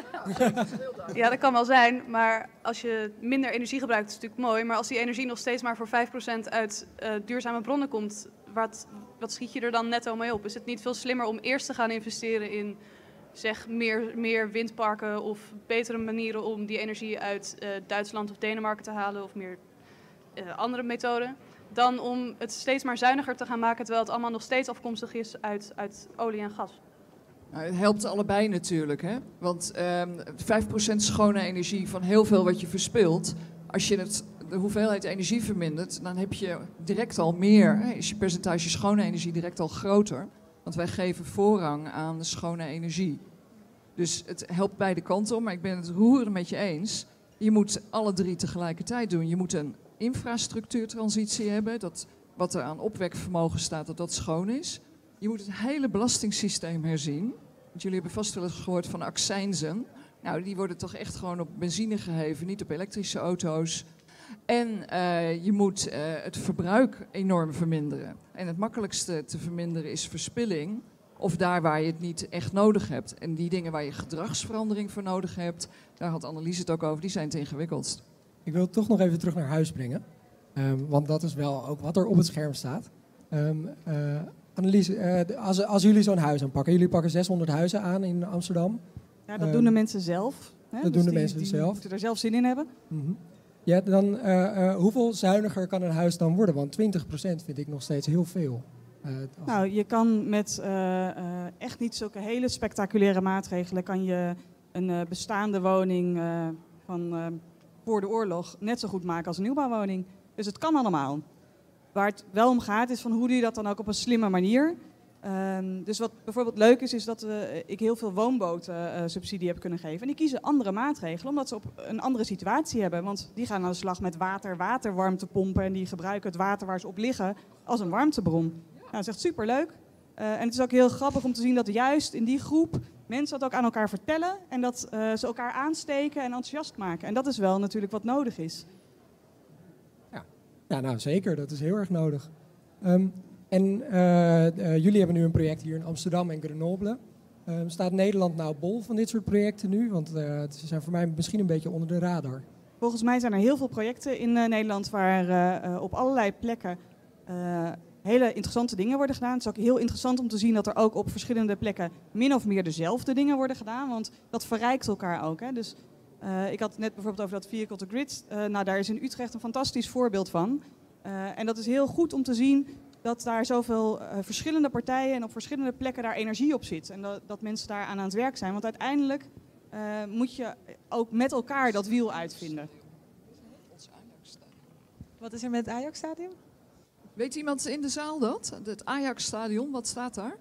Ja, dat kan wel zijn, maar als je minder energie gebruikt, is het natuurlijk mooi. Maar als die energie nog steeds maar voor vijf procent uit uh, duurzame bronnen komt, wat, wat schiet je er dan netto mee op? Is het niet veel slimmer om eerst te gaan investeren in zeg, meer, meer windparken of betere manieren om die energie uit uh, Duitsland of Denemarken te halen of meer uh, andere methoden, dan om het steeds maar zuiniger te gaan maken, terwijl het allemaal nog steeds afkomstig is uit, uit olie en gas? Nou, het helpt allebei natuurlijk, hè? Want um, vijf procent schone energie van heel veel wat je verspilt, als je het, de hoeveelheid energie vermindert, dan heb je direct al meer, hè? Is je percentage schone energie direct al groter. Want wij geven voorrang aan de schone energie. Dus het helpt beide kanten om, maar ik ben het roerend met je eens. Je moet alle drie tegelijkertijd doen. Je moet een infrastructuurtransitie hebben, dat wat er aan opwekvermogen staat, dat dat schoon is. Je moet het hele belastingssysteem herzien. Want jullie hebben vast wel eens gehoord van accijnzen. Nou, die worden toch echt gewoon op benzine geheven, niet op elektrische auto's. En uh, je moet uh, het verbruik enorm verminderen. En het makkelijkste te verminderen is verspilling. Of daar waar je het niet echt nodig hebt. En die dingen waar je gedragsverandering voor nodig hebt, daar had Annelies het ook over, die zijn het ingewikkeldst. Ik wil het toch nog even terug naar huis brengen. Um, want dat is wel ook wat er op het scherm staat. Um, uh, Annelies, uh, als, als jullie zo'n huis aanpakken, jullie pakken zeshonderd huizen aan in Amsterdam. Ja, dat um, doen de mensen zelf. Hè? Dat dus doen de die, mensen die zelf. moeten er zelf zin in hebben. Mm-hmm. Ja, dan, uh, uh, hoeveel zuiniger kan een huis dan worden? Want twintig procent vind ik nog steeds heel veel. Uh, als... Nou, je kan met uh, uh, echt niet zulke hele spectaculaire maatregelen, kan je een uh, bestaande woning uh, van uh, voor de oorlog net zo goed maken als een nieuwbouwwoning. Dus het kan allemaal. Waar het wel om gaat is van hoe doe je dat dan ook op een slimme manier. Um, dus wat bijvoorbeeld leuk is, is dat uh, ik heel veel woonboten uh, subsidie heb kunnen geven. En die kiezen andere maatregelen, omdat ze op een andere situatie hebben. Want die gaan aan de slag met water, waterwarmtepompen en die gebruiken het water waar ze op liggen als een warmtebron. Nou, dat is echt superleuk. Uh, en het is ook heel grappig om te zien dat juist in die groep mensen dat ook aan elkaar vertellen. En dat uh, ze elkaar aansteken en enthousiast maken. En dat is wel natuurlijk wat nodig is. Ja, ja nou zeker. Dat is heel erg nodig. Um, en uh, uh, jullie hebben nu een project hier in Amsterdam en Grenoble. Uh, staat Nederland nou bol van dit soort projecten nu? Want uh, ze zijn voor mij misschien een beetje onder de radar. volgens mij zijn er heel veel projecten in uh, Nederland waar uh, uh, op allerlei plekken uh, hele interessante dingen worden gedaan. Het is ook heel interessant om te zien dat er ook op verschillende plekken min of meer dezelfde dingen worden gedaan, want dat verrijkt elkaar ook. Hè. Dus uh, ik had het net bijvoorbeeld over dat Vehicle to Grid. Uh, nou, daar is in Utrecht een fantastisch voorbeeld van. Uh, en dat is heel goed om te zien dat daar zoveel uh, verschillende partijen en op verschillende plekken daar energie op zit. En dat, dat mensen daar aan aan het werk zijn. Want uiteindelijk uh, moet je ook met elkaar dat wiel uitvinden. Wat is er met het Ajax-stadion? Weet iemand in de zaal dat? Het Ajax-stadion, wat staat daar?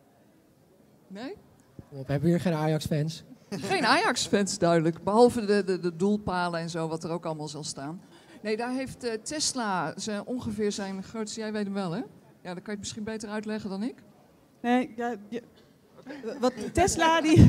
Nee? We hebben hier geen Ajax-fans. Geen Ajax-fans, duidelijk. Behalve de, de, de doelpalen en zo, wat er ook allemaal zal staan. Nee, daar heeft uh, Tesla zijn, ongeveer zijn grootste... Jij weet hem wel, hè? Ja, dan kan je het misschien beter uitleggen dan ik. Nee, ja, je, wat Tesla die...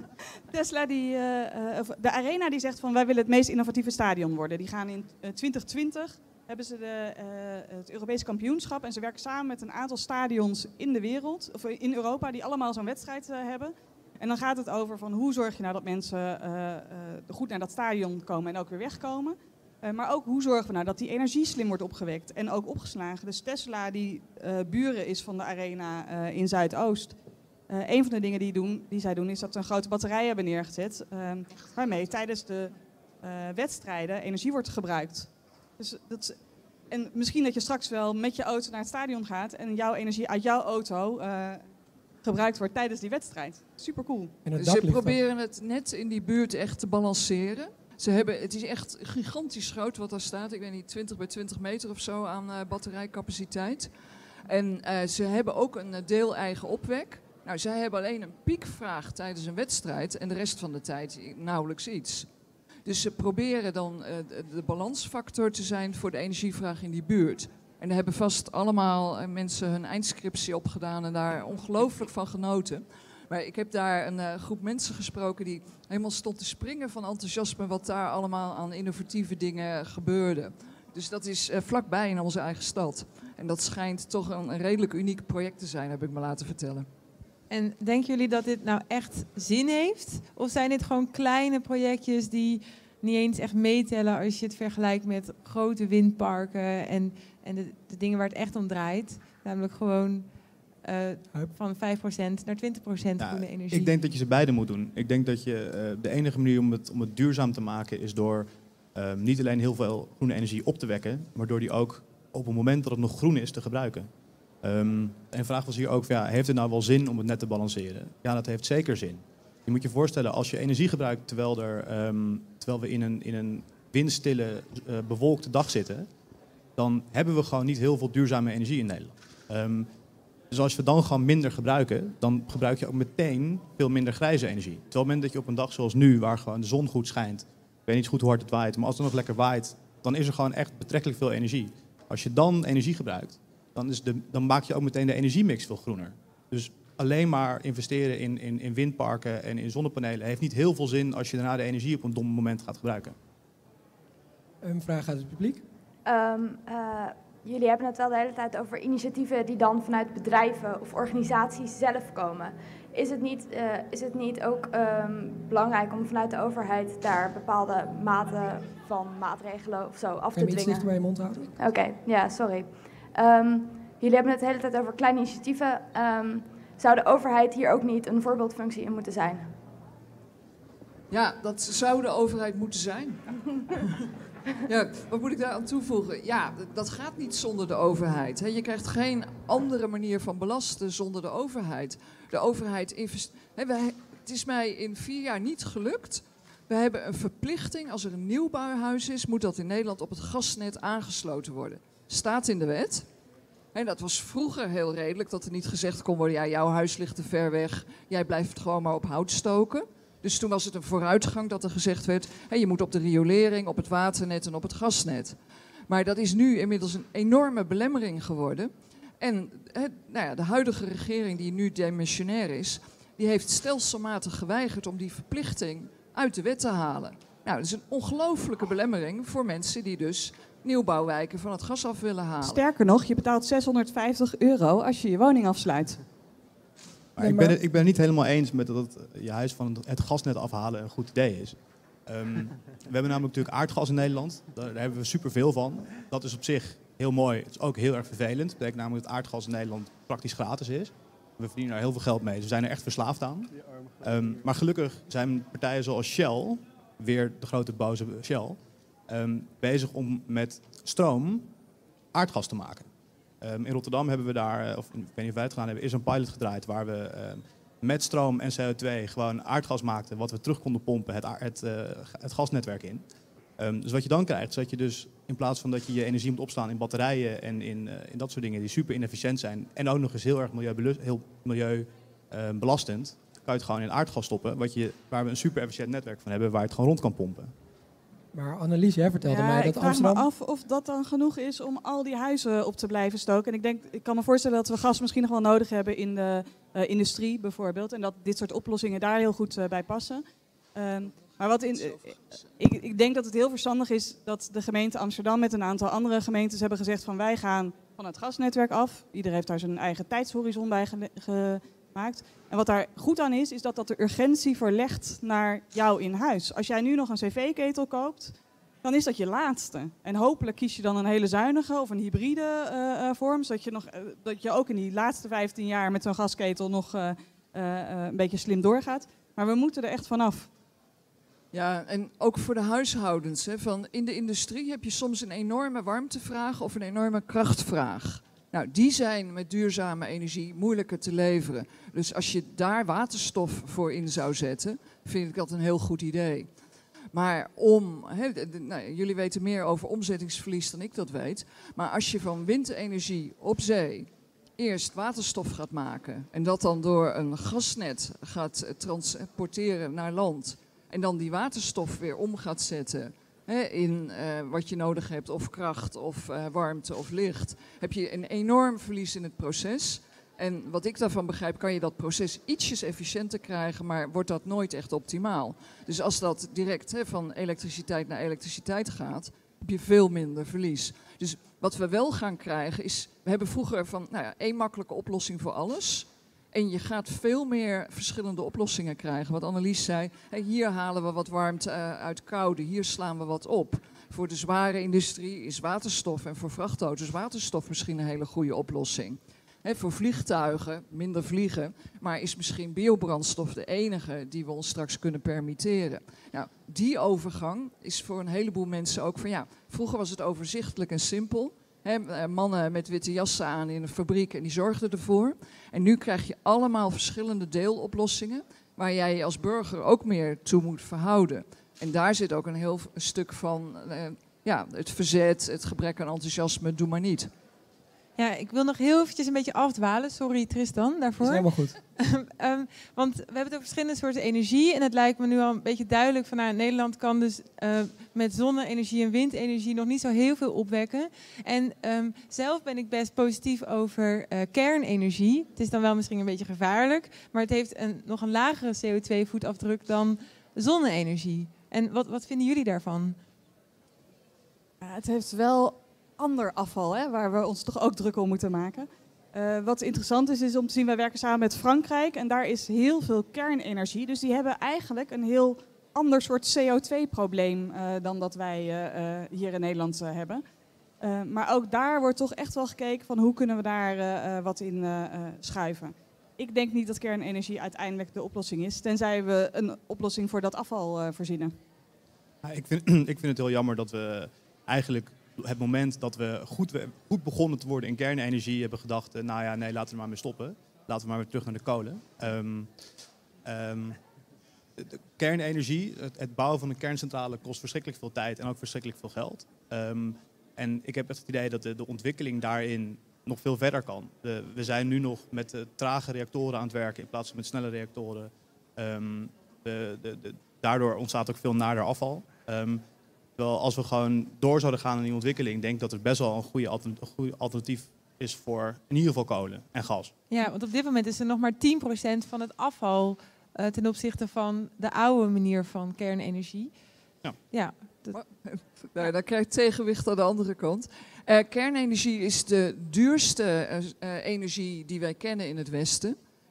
Tesla die... Uh, uh, de Arena die zegt van wij willen het meest innovatieve stadion worden. Die gaan in uh, twintig twintig... hebben ze de, uh, het Europese kampioenschap en ze werken samen met een aantal stadions in de wereld, of in Europa, die allemaal zo'n wedstrijd uh, hebben. En dan gaat het over van hoe zorg je nou dat mensen uh, uh, goed naar dat stadion komen en ook weer wegkomen. Uh, maar ook hoe zorgen we nou dat die energie slim wordt opgewekt en ook opgeslagen. Dus Tesla die uh, buren is van de Arena uh, in Zuidoost. Uh, een van de dingen die, doen, die zij doen is dat ze een grote batterij hebben neergezet, uh, waarmee tijdens de uh, wedstrijden energie wordt gebruikt. Dus dat, en misschien dat je straks wel met je auto naar het stadion gaat en jouw energie uit jouw auto uh, gebruikt wordt tijdens die wedstrijd. Super cool. Ze proberen het net in die buurt echt te balanceren. Ze hebben, het is echt gigantisch groot wat daar staat. Ik weet niet, twintig bij twintig meter of zo aan uh, batterijcapaciteit. En uh, ze hebben ook een deel eigen opwek. Nou, zij hebben alleen een piekvraag tijdens een wedstrijd en de rest van de tijd nauwelijks iets. Dus ze proberen dan uh, de, de balansfactor te zijn voor de energievraag in die buurt. En daar hebben vast allemaal uh, mensen hun eindscriptie op gedaan en daar ongelooflijk van genoten. Maar ik heb daar een uh, groep mensen gesproken die helemaal stond te springen van enthousiasme wat daar allemaal aan innovatieve dingen gebeurde. Dus dat is uh, vlakbij in onze eigen stad. En dat schijnt toch een, een redelijk uniek project te zijn, heb ik me laten vertellen. En denken jullie dat dit nou echt zin heeft? Of zijn dit gewoon kleine projectjes die niet eens echt meetellen als je het vergelijkt met grote windparken en, en de, de dingen waar het echt om draait? Namelijk gewoon uh, van vijf procent naar twintig procent ja, groene energie. Ik denk dat je ze beide moet doen. Ik denk dat je uh, de enige manier om het, om het duurzaam te maken is door uh, niet alleen heel veel groene energie op te wekken, maar door die ook op het moment dat het nog groen is te gebruiken. Um, en de vraag was hier ook, ja, heeft het nou wel zin om het net te balanceren? Ja, dat heeft zeker zin. Je moet je voorstellen, als je energie gebruikt terwijl, er, um, terwijl we in een, in een windstille, uh, bewolkte dag zitten, dan hebben we gewoon niet heel veel duurzame energie in Nederland. Um, dus als we dan gewoon minder gebruiken, dan gebruik je ook meteen veel minder grijze energie. Terwijl op het moment dat je op een dag zoals nu, waar gewoon de zon goed schijnt, ik weet niet goed hoe hard het waait, maar als het nog lekker waait, dan is er gewoon echt betrekkelijk veel energie. Als je dan energie gebruikt, Dan, is de, dan maak je ook meteen de energiemix veel groener. Dus alleen maar investeren in, in, in windparken en in zonnepanelen heeft niet heel veel zin als je daarna de energie op een dom moment gaat gebruiken. Een vraag uit het publiek. Um, uh, jullie hebben het wel de hele tijd over initiatieven die dan vanuit bedrijven of organisaties zelf komen. Is het niet, uh, is het niet ook um, belangrijk om vanuit de overheid daar bepaalde maten van maatregelen of zo af te dwingen? Kan je iets dichter bij je mond houden? Oké, okay, ja, sorry. Um, jullie hebben het de hele tijd over kleine initiatieven. Um, zou de overheid hier ook niet een voorbeeldfunctie in moeten zijn? Ja, dat zou de overheid moeten zijn. Ja, wat moet ik daar aan toevoegen? Ja, dat gaat niet zonder de overheid. Je krijgt geen andere manier van belasten zonder de overheid. De overheid investeert. Het is mij in vier jaar niet gelukt. We hebben een verplichting, als er een nieuwbouwhuis is, moet dat in Nederland op het gasnet aangesloten worden. Staat in de wet. En dat was vroeger heel redelijk, dat er niet gezegd kon worden, ja, jouw huis ligt te ver weg, jij blijft gewoon maar op hout stoken. Dus toen was het een vooruitgang dat er gezegd werd, hey, je moet op de riolering, op het waternet en op het gasnet. Maar dat is nu inmiddels een enorme belemmering geworden. En he, nou ja, de huidige regering, die nu demissionair is, die heeft stelselmatig geweigerd om die verplichting uit de wet te halen. Nou, dat is een ongelooflijke belemmering voor mensen die dus nieuwbouwwijken van het gas af willen halen. Sterker nog, je betaalt zeshonderdvijftig euro als je je woning afsluit. Maar ik ben, het, ik ben het niet helemaal eens met dat het, je huis van het gasnet afhalen een goed idee is. Um, we hebben namelijk natuurlijk aardgas in Nederland. Daar, daar hebben we superveel van. Dat is op zich heel mooi. Het is ook heel erg vervelend. Dat betekent namelijk dat aardgas in Nederland praktisch gratis is. We verdienen daar heel veel geld mee. Dus we zijn er echt verslaafd aan. Um, maar gelukkig zijn partijen zoals Shell, weer de grote boze Shell, um, bezig om met stroom aardgas te maken. Um, in Rotterdam hebben we daar, of ik weet niet of wij het gedaan hebben, is een pilot gedraaid waar we um, met stroom en C O twee gewoon aardgas maakten, wat we terug konden pompen het, het, uh, het gasnetwerk in. Um, dus wat je dan krijgt, is dat je dus in plaats van dat je je energie moet opslaan in batterijen en in, uh, in dat soort dingen die super inefficiënt zijn en ook nog eens heel erg milieubelust, heel milieubelastend, kan je het gewoon in aardgas stoppen, wat je, waar we een super efficiënt netwerk van hebben, waar je het gewoon rond kan pompen. Maar Annelies, jij vertelde ja, mij dat ik vraag Amsterdam... me af of dat dan genoeg is om al die huizen op te blijven stoken. En ik denk, ik kan me voorstellen dat we gas misschien nog wel nodig hebben in de uh, industrie bijvoorbeeld. En dat dit soort oplossingen daar heel goed uh, bij passen. Um, maar wat in, uh, ik, ik denk dat het heel verstandig is dat de gemeente Amsterdam met een aantal andere gemeentes hebben gezegd van wij gaan van het gasnetwerk af. Iedereen heeft daar zijn eigen tijdshorizon bij ge- gemaakt. En wat daar goed aan is, is dat dat de urgentie verlegt naar jou in huis. Als jij nu nog een cv-ketel koopt, dan is dat je laatste. En hopelijk kies je dan een hele zuinige of een hybride uh, uh, vorm, zodat je, nog, uh, dat je ook in die laatste vijftien jaar met zo'n gasketel nog uh, uh, uh, een beetje slim doorgaat. Maar we moeten er echt vanaf. Ja, en ook voor de huishoudens. Hè, van in de industrie heb je soms een enorme warmtevraag of een enorme krachtvraag. Nou, die zijn met duurzame energie moeilijker te leveren. Dus als je daar waterstof voor in zou zetten, vind ik dat een heel goed idee. Maar om, he, de, de, nou, jullie weten meer over omzettingsverlies dan ik dat weet. Maar als je van windenergie op zee eerst waterstof gaat maken en dat dan door een gasnet gaat transporteren naar land en dan die waterstof weer om gaat zetten he, in uh, wat je nodig hebt, of kracht, of uh, warmte, of licht, heb je een enorm verlies in het proces. En wat ik daarvan begrijp, kan je dat proces ietsjes efficiënter krijgen, maar wordt dat nooit echt optimaal. Dus als dat direct he, van elektriciteit naar elektriciteit gaat, heb je veel minder verlies. Dus wat we wel gaan krijgen is, we hebben vroeger van nou ja, één makkelijke oplossing voor alles. En je gaat veel meer verschillende oplossingen krijgen. Wat Annelies zei, hey, hier halen we wat warmte uh, uit koude, hier slaan we wat op. Voor de zware industrie is waterstof en voor vrachtauto's waterstof misschien een hele goede oplossing. He, voor vliegtuigen, minder vliegen, maar is misschien biobrandstof de enige die we ons straks kunnen permitteren. Nou, die overgang is voor een heleboel mensen ook van ja, vroeger was het overzichtelijk en simpel. He, mannen met witte jassen aan in een fabriek en die zorgden ervoor. En nu krijg je allemaal verschillende deeloplossingen waar jij je als burger ook meer toe moet verhouden. En daar zit ook een heel een stuk van uh, ja, het verzet, het gebrek aan enthousiasme, doe maar niet. Ja, ik wil nog heel eventjes een beetje afdwalen. Sorry Tristan daarvoor. Dat is helemaal goed. um, want we hebben het over verschillende soorten energie. En het lijkt me nu al een beetje duidelijk van nou, Nederland kan dus uh, met zonne-energie en windenergie nog niet zo heel veel opwekken. En um, zelf ben ik best positief over uh, kernenergie. Het is dan wel misschien een beetje gevaarlijk, maar het heeft een, nog een lagere C O twee voetafdruk dan zonne-energie. En wat, wat vinden jullie daarvan? Ja, het heeft wel ander afval, hè, waar we ons toch ook druk om moeten maken. Uh, wat interessant is, is om te zien, wij werken samen met Frankrijk en daar is heel veel kernenergie. Dus die hebben eigenlijk een heel ander soort C O twee probleem uh, dan dat wij uh, uh, hier in Nederland uh, hebben. Uh, maar ook daar wordt toch echt wel gekeken van hoe kunnen we daar uh, uh, wat in uh, uh, schuiven. Ik denk niet dat kernenergie uiteindelijk de oplossing is, tenzij we een oplossing voor dat afval uh, voorzienen. Ja, ik, vind, ik vind het heel jammer dat we eigenlijk het moment dat we goed, goed begonnen te worden in kernenergie hebben gedacht, uh, nou ja, nee, laten we maar mee stoppen. Laten we maar weer terug naar de kolen. Um, um, de, de kernenergie, het, het bouwen van een kerncentrale kost verschrikkelijk veel tijd en ook verschrikkelijk veel geld. Um, en ik heb echt het idee dat de, de ontwikkeling daarin nog veel verder kan. De, we zijn nu nog met de trage reactoren aan het werken in plaats van met snelle reactoren. Um, de, de, de, daardoor ontstaat ook veel nader afval. Um, Terwijl als we gewoon door zouden gaan in die ontwikkeling, denk ik dat er best wel een goede alternatief is voor in ieder geval kolen en gas. Ja, want op dit moment is er nog maar tien procent van het afval uh, ten opzichte van de oude manier van kernenergie. Ja. Ja, dat... Nou, dan krijg je tegenwicht aan de andere kant. Uh, kernenergie is de duurste uh, uh, energie die wij kennen in het Westen.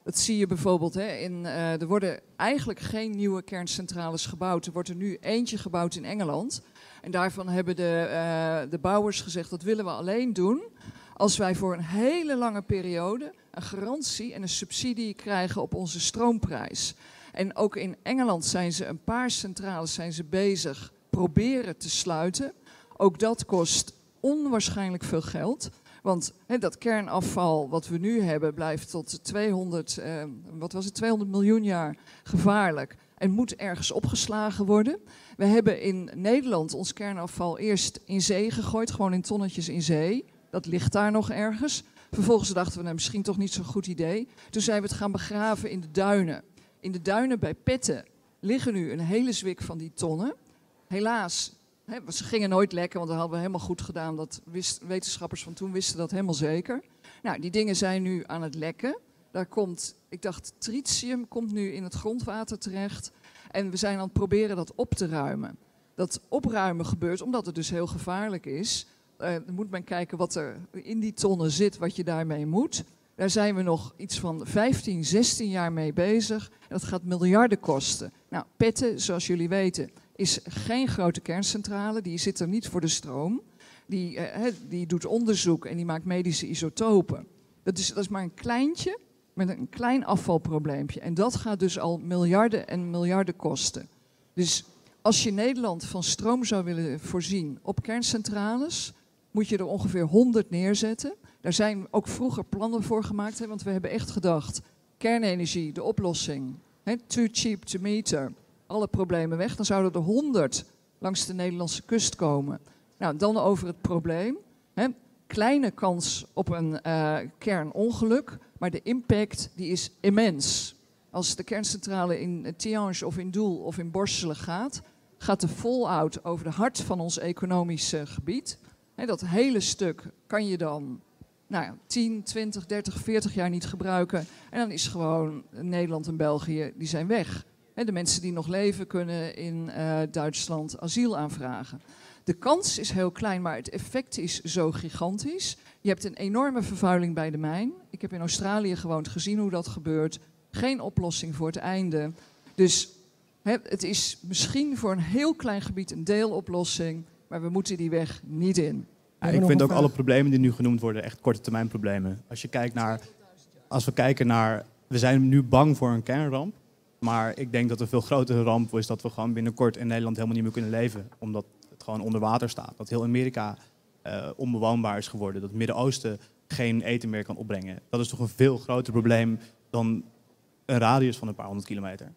Dat zie je bijvoorbeeld, hè, in, uh, er worden eigenlijk geen nieuwe kerncentrales gebouwd. Er wordt er nu eentje gebouwd in Engeland. En daarvan hebben de, uh, de bouwers gezegd, dat willen we alleen doen als wij voor een hele lange periode een garantie en een subsidie krijgen op onze stroomprijs. En ook in Engeland zijn ze een paar centrales zijn ze bezig proberen te sluiten. Ook dat kost onwaarschijnlijk veel geld. Want he, dat kernafval wat we nu hebben blijft tot tweehonderd, eh, wat was het, tweehonderd miljoen jaar gevaarlijk. En moet ergens opgeslagen worden. We hebben in Nederland ons kernafval eerst in zee gegooid. Gewoon in tonnetjes in zee. Dat ligt daar nog ergens. Vervolgens dachten we, nou, misschien toch niet zo'n goed idee. Toen zijn we het gaan begraven in de duinen. In de duinen bij Petten liggen nu een hele zwik van die tonnen. Helaas, hè, ze gingen nooit lekken, want dat hadden we helemaal goed gedaan. Dat wist, wetenschappers van toen wisten dat helemaal zeker. Nou, die dingen zijn nu aan het lekken. Daar komt, ik dacht, tritium komt nu in het grondwater terecht. En we zijn aan het proberen dat op te ruimen. Dat opruimen gebeurt omdat het dus heel gevaarlijk is. Uh, dan moet men kijken wat er in die tonnen zit, wat je daarmee moet. Daar zijn we nog iets van vijftien, zestien jaar mee bezig. En dat gaat miljarden kosten. Nou, Petten, zoals jullie weten, is geen grote kerncentrale. Die zit er niet voor de stroom. Die, uh, die doet onderzoek en die maakt medische isotopen. Dat is, dat is maar een kleintje met een klein afvalprobleempje. En dat gaat dus al miljarden en miljarden kosten. Dus als je Nederland van stroom zou willen voorzien op kerncentrales, moet je er ongeveer honderd neerzetten. Daar zijn ook vroeger plannen voor gemaakt, hè, want we hebben echt gedacht, kernenergie, de oplossing, hè, too cheap to meter, alle problemen weg. Dan zouden er honderd langs de Nederlandse kust komen. Nou, dan over het probleem. Hè, kleine kans op een uh, kernongeluk, maar de impact die is immens. Als de kerncentrale in Tihange of in Doel of in Borselen gaat, gaat de fallout over de hart van ons economische gebied. He, dat hele stuk kan je dan nou ja, tien, twintig, dertig, veertig jaar niet gebruiken. En dan is gewoon Nederland en België, die zijn weg. He, de mensen die nog leven kunnen in uh, Duitsland asiel aanvragen. De kans is heel klein, maar het effect is zo gigantisch. Je hebt een enorme vervuiling bij de mijn. Ik heb in Australië gewoond, gezien hoe dat gebeurt. Geen oplossing voor het einde. Dus he, het is misschien voor een heel klein gebied een deeloplossing, maar we moeten die weg niet in. Ja, ik vind ook alle problemen die nu genoemd worden echt korte termijn problemen. Als je kijkt naar, als we kijken naar, we zijn nu bang voor een kernramp, maar ik denk dat een veel grotere ramp is dat we gewoon binnenkort in Nederland helemaal niet meer kunnen leven, omdat het gewoon onder water staat. Dat heel Amerika uh, onbewoonbaar is geworden, dat het Midden-Oosten geen eten meer kan opbrengen. Dat is toch een veel groter probleem dan een radius van een paar honderd kilometer.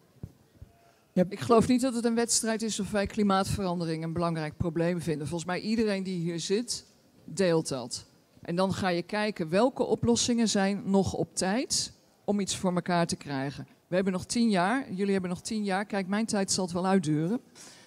Yep. Ik geloof niet dat het een wedstrijd is of wij klimaatverandering een belangrijk probleem vinden. Volgens mij iedereen die hier zit, deelt dat. En dan ga je kijken welke oplossingen zijn nog op tijd om iets voor elkaar te krijgen. We hebben nog tien jaar, jullie hebben nog tien jaar. Kijk, mijn tijd zal het wel uitduren.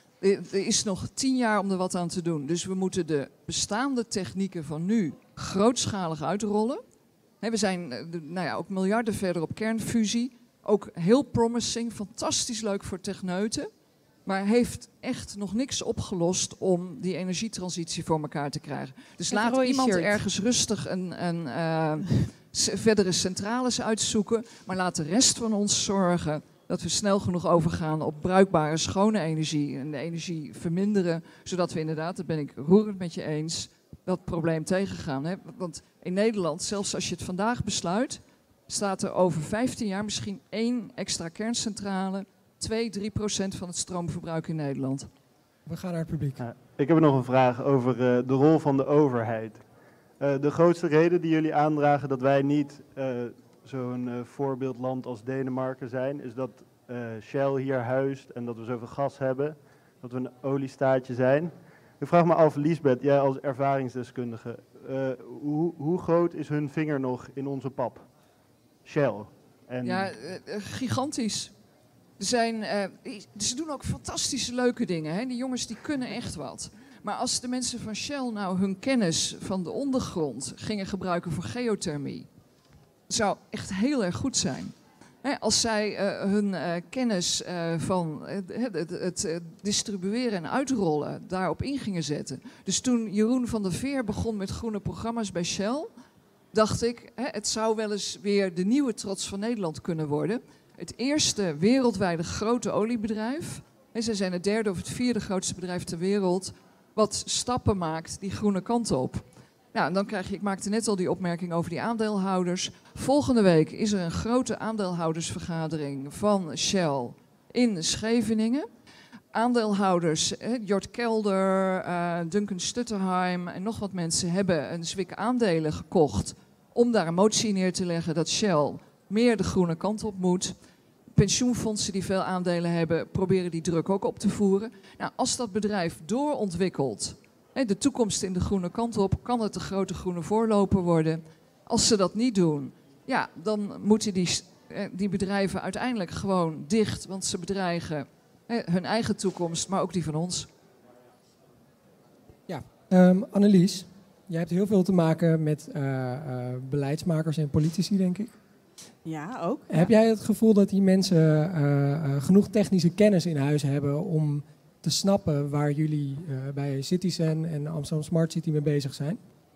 Er is nog tien jaar om er wat aan te doen. Dus we moeten de bestaande technieken van nu grootschalig uitrollen. We zijn nou ja, ook miljarden verder op kernfusie. Ook heel promising, fantastisch leuk voor techneuten. Maar heeft echt nog niks opgelost om die energietransitie voor elkaar te krijgen. Dus laat iemand shirt. ergens rustig een, een uh, verdere centrales uitzoeken. Maar laat de rest van ons zorgen dat we snel genoeg overgaan op bruikbare, schone energie. En de energie verminderen, zodat we inderdaad, dat ben ik roerend met je eens, dat probleem tegengaan. Hè? Want in Nederland, zelfs als je het vandaag besluit, staat er over vijftien jaar misschien één extra kerncentrale, twee, drie procent van het stroomverbruik in Nederland. We gaan naar het publiek. Ja, ik heb nog een vraag over uh, de rol van de overheid. Uh, de grootste reden die jullie aandragen dat wij niet uh, zo'n uh, voorbeeldland als Denemarken zijn, is dat uh, Shell hier huist en dat we zoveel gas hebben, dat we een oliestaatje zijn. Ik vraag me af, Liesbeth, jij als ervaringsdeskundige, uh, hoe, hoe groot is hun vinger nog in onze pap? Shell. En ja, uh, gigantisch. Er zijn, uh, ze doen ook fantastische leuke dingen. Hè? Die jongens die kunnen echt wat. Maar als de mensen van Shell nou hun kennis van de ondergrond gingen gebruiken voor geothermie, zou echt heel erg goed zijn. Hè, als zij uh, hun uh, kennis uh, van uh, het, het, het uh, distribueren en uitrollen daarop in gingen zetten. Dus toen Jeroen van der Veer begon met groene programma's bij Shell, dacht ik, hè, het zou wel eens weer de nieuwe trots van Nederland kunnen worden. Het eerste wereldwijde grote oliebedrijf. Hè, zij zijn het derde of het vierde grootste bedrijf ter wereld wat stappen maakt die groene kant op. Nou, en dan krijg je, ik maakte net al die opmerking over die aandeelhouders. Volgende week is er een grote aandeelhoudersvergadering van Shell in Scheveningen. Aandeelhouders, eh, Jort Kelder, uh, Duncan Stutterheim en nog wat mensen hebben een zwik aandelen gekocht om daar een motie neer te leggen dat Shell meer de groene kant op moet. Pensioenfondsen die veel aandelen hebben, proberen die druk ook op te voeren. Nou, als dat bedrijf doorontwikkelt, hè, de toekomst in de groene kant op, kan het de grote groene voorloper worden. Als ze dat niet doen, ja, dan moeten die, die bedrijven uiteindelijk gewoon dicht, want ze bedreigen hè, hun eigen toekomst, maar ook die van ons. Ja, um, Annelies, jij hebt heel veel te maken met uh, uh, beleidsmakers en politici, denk ik. Ja, ook. Ja. Heb jij het gevoel dat die mensen uh, uh, genoeg technische kennis in huis hebben om te snappen waar jullie uh, bij Citizen en Amsterdam Smart City mee bezig zijn?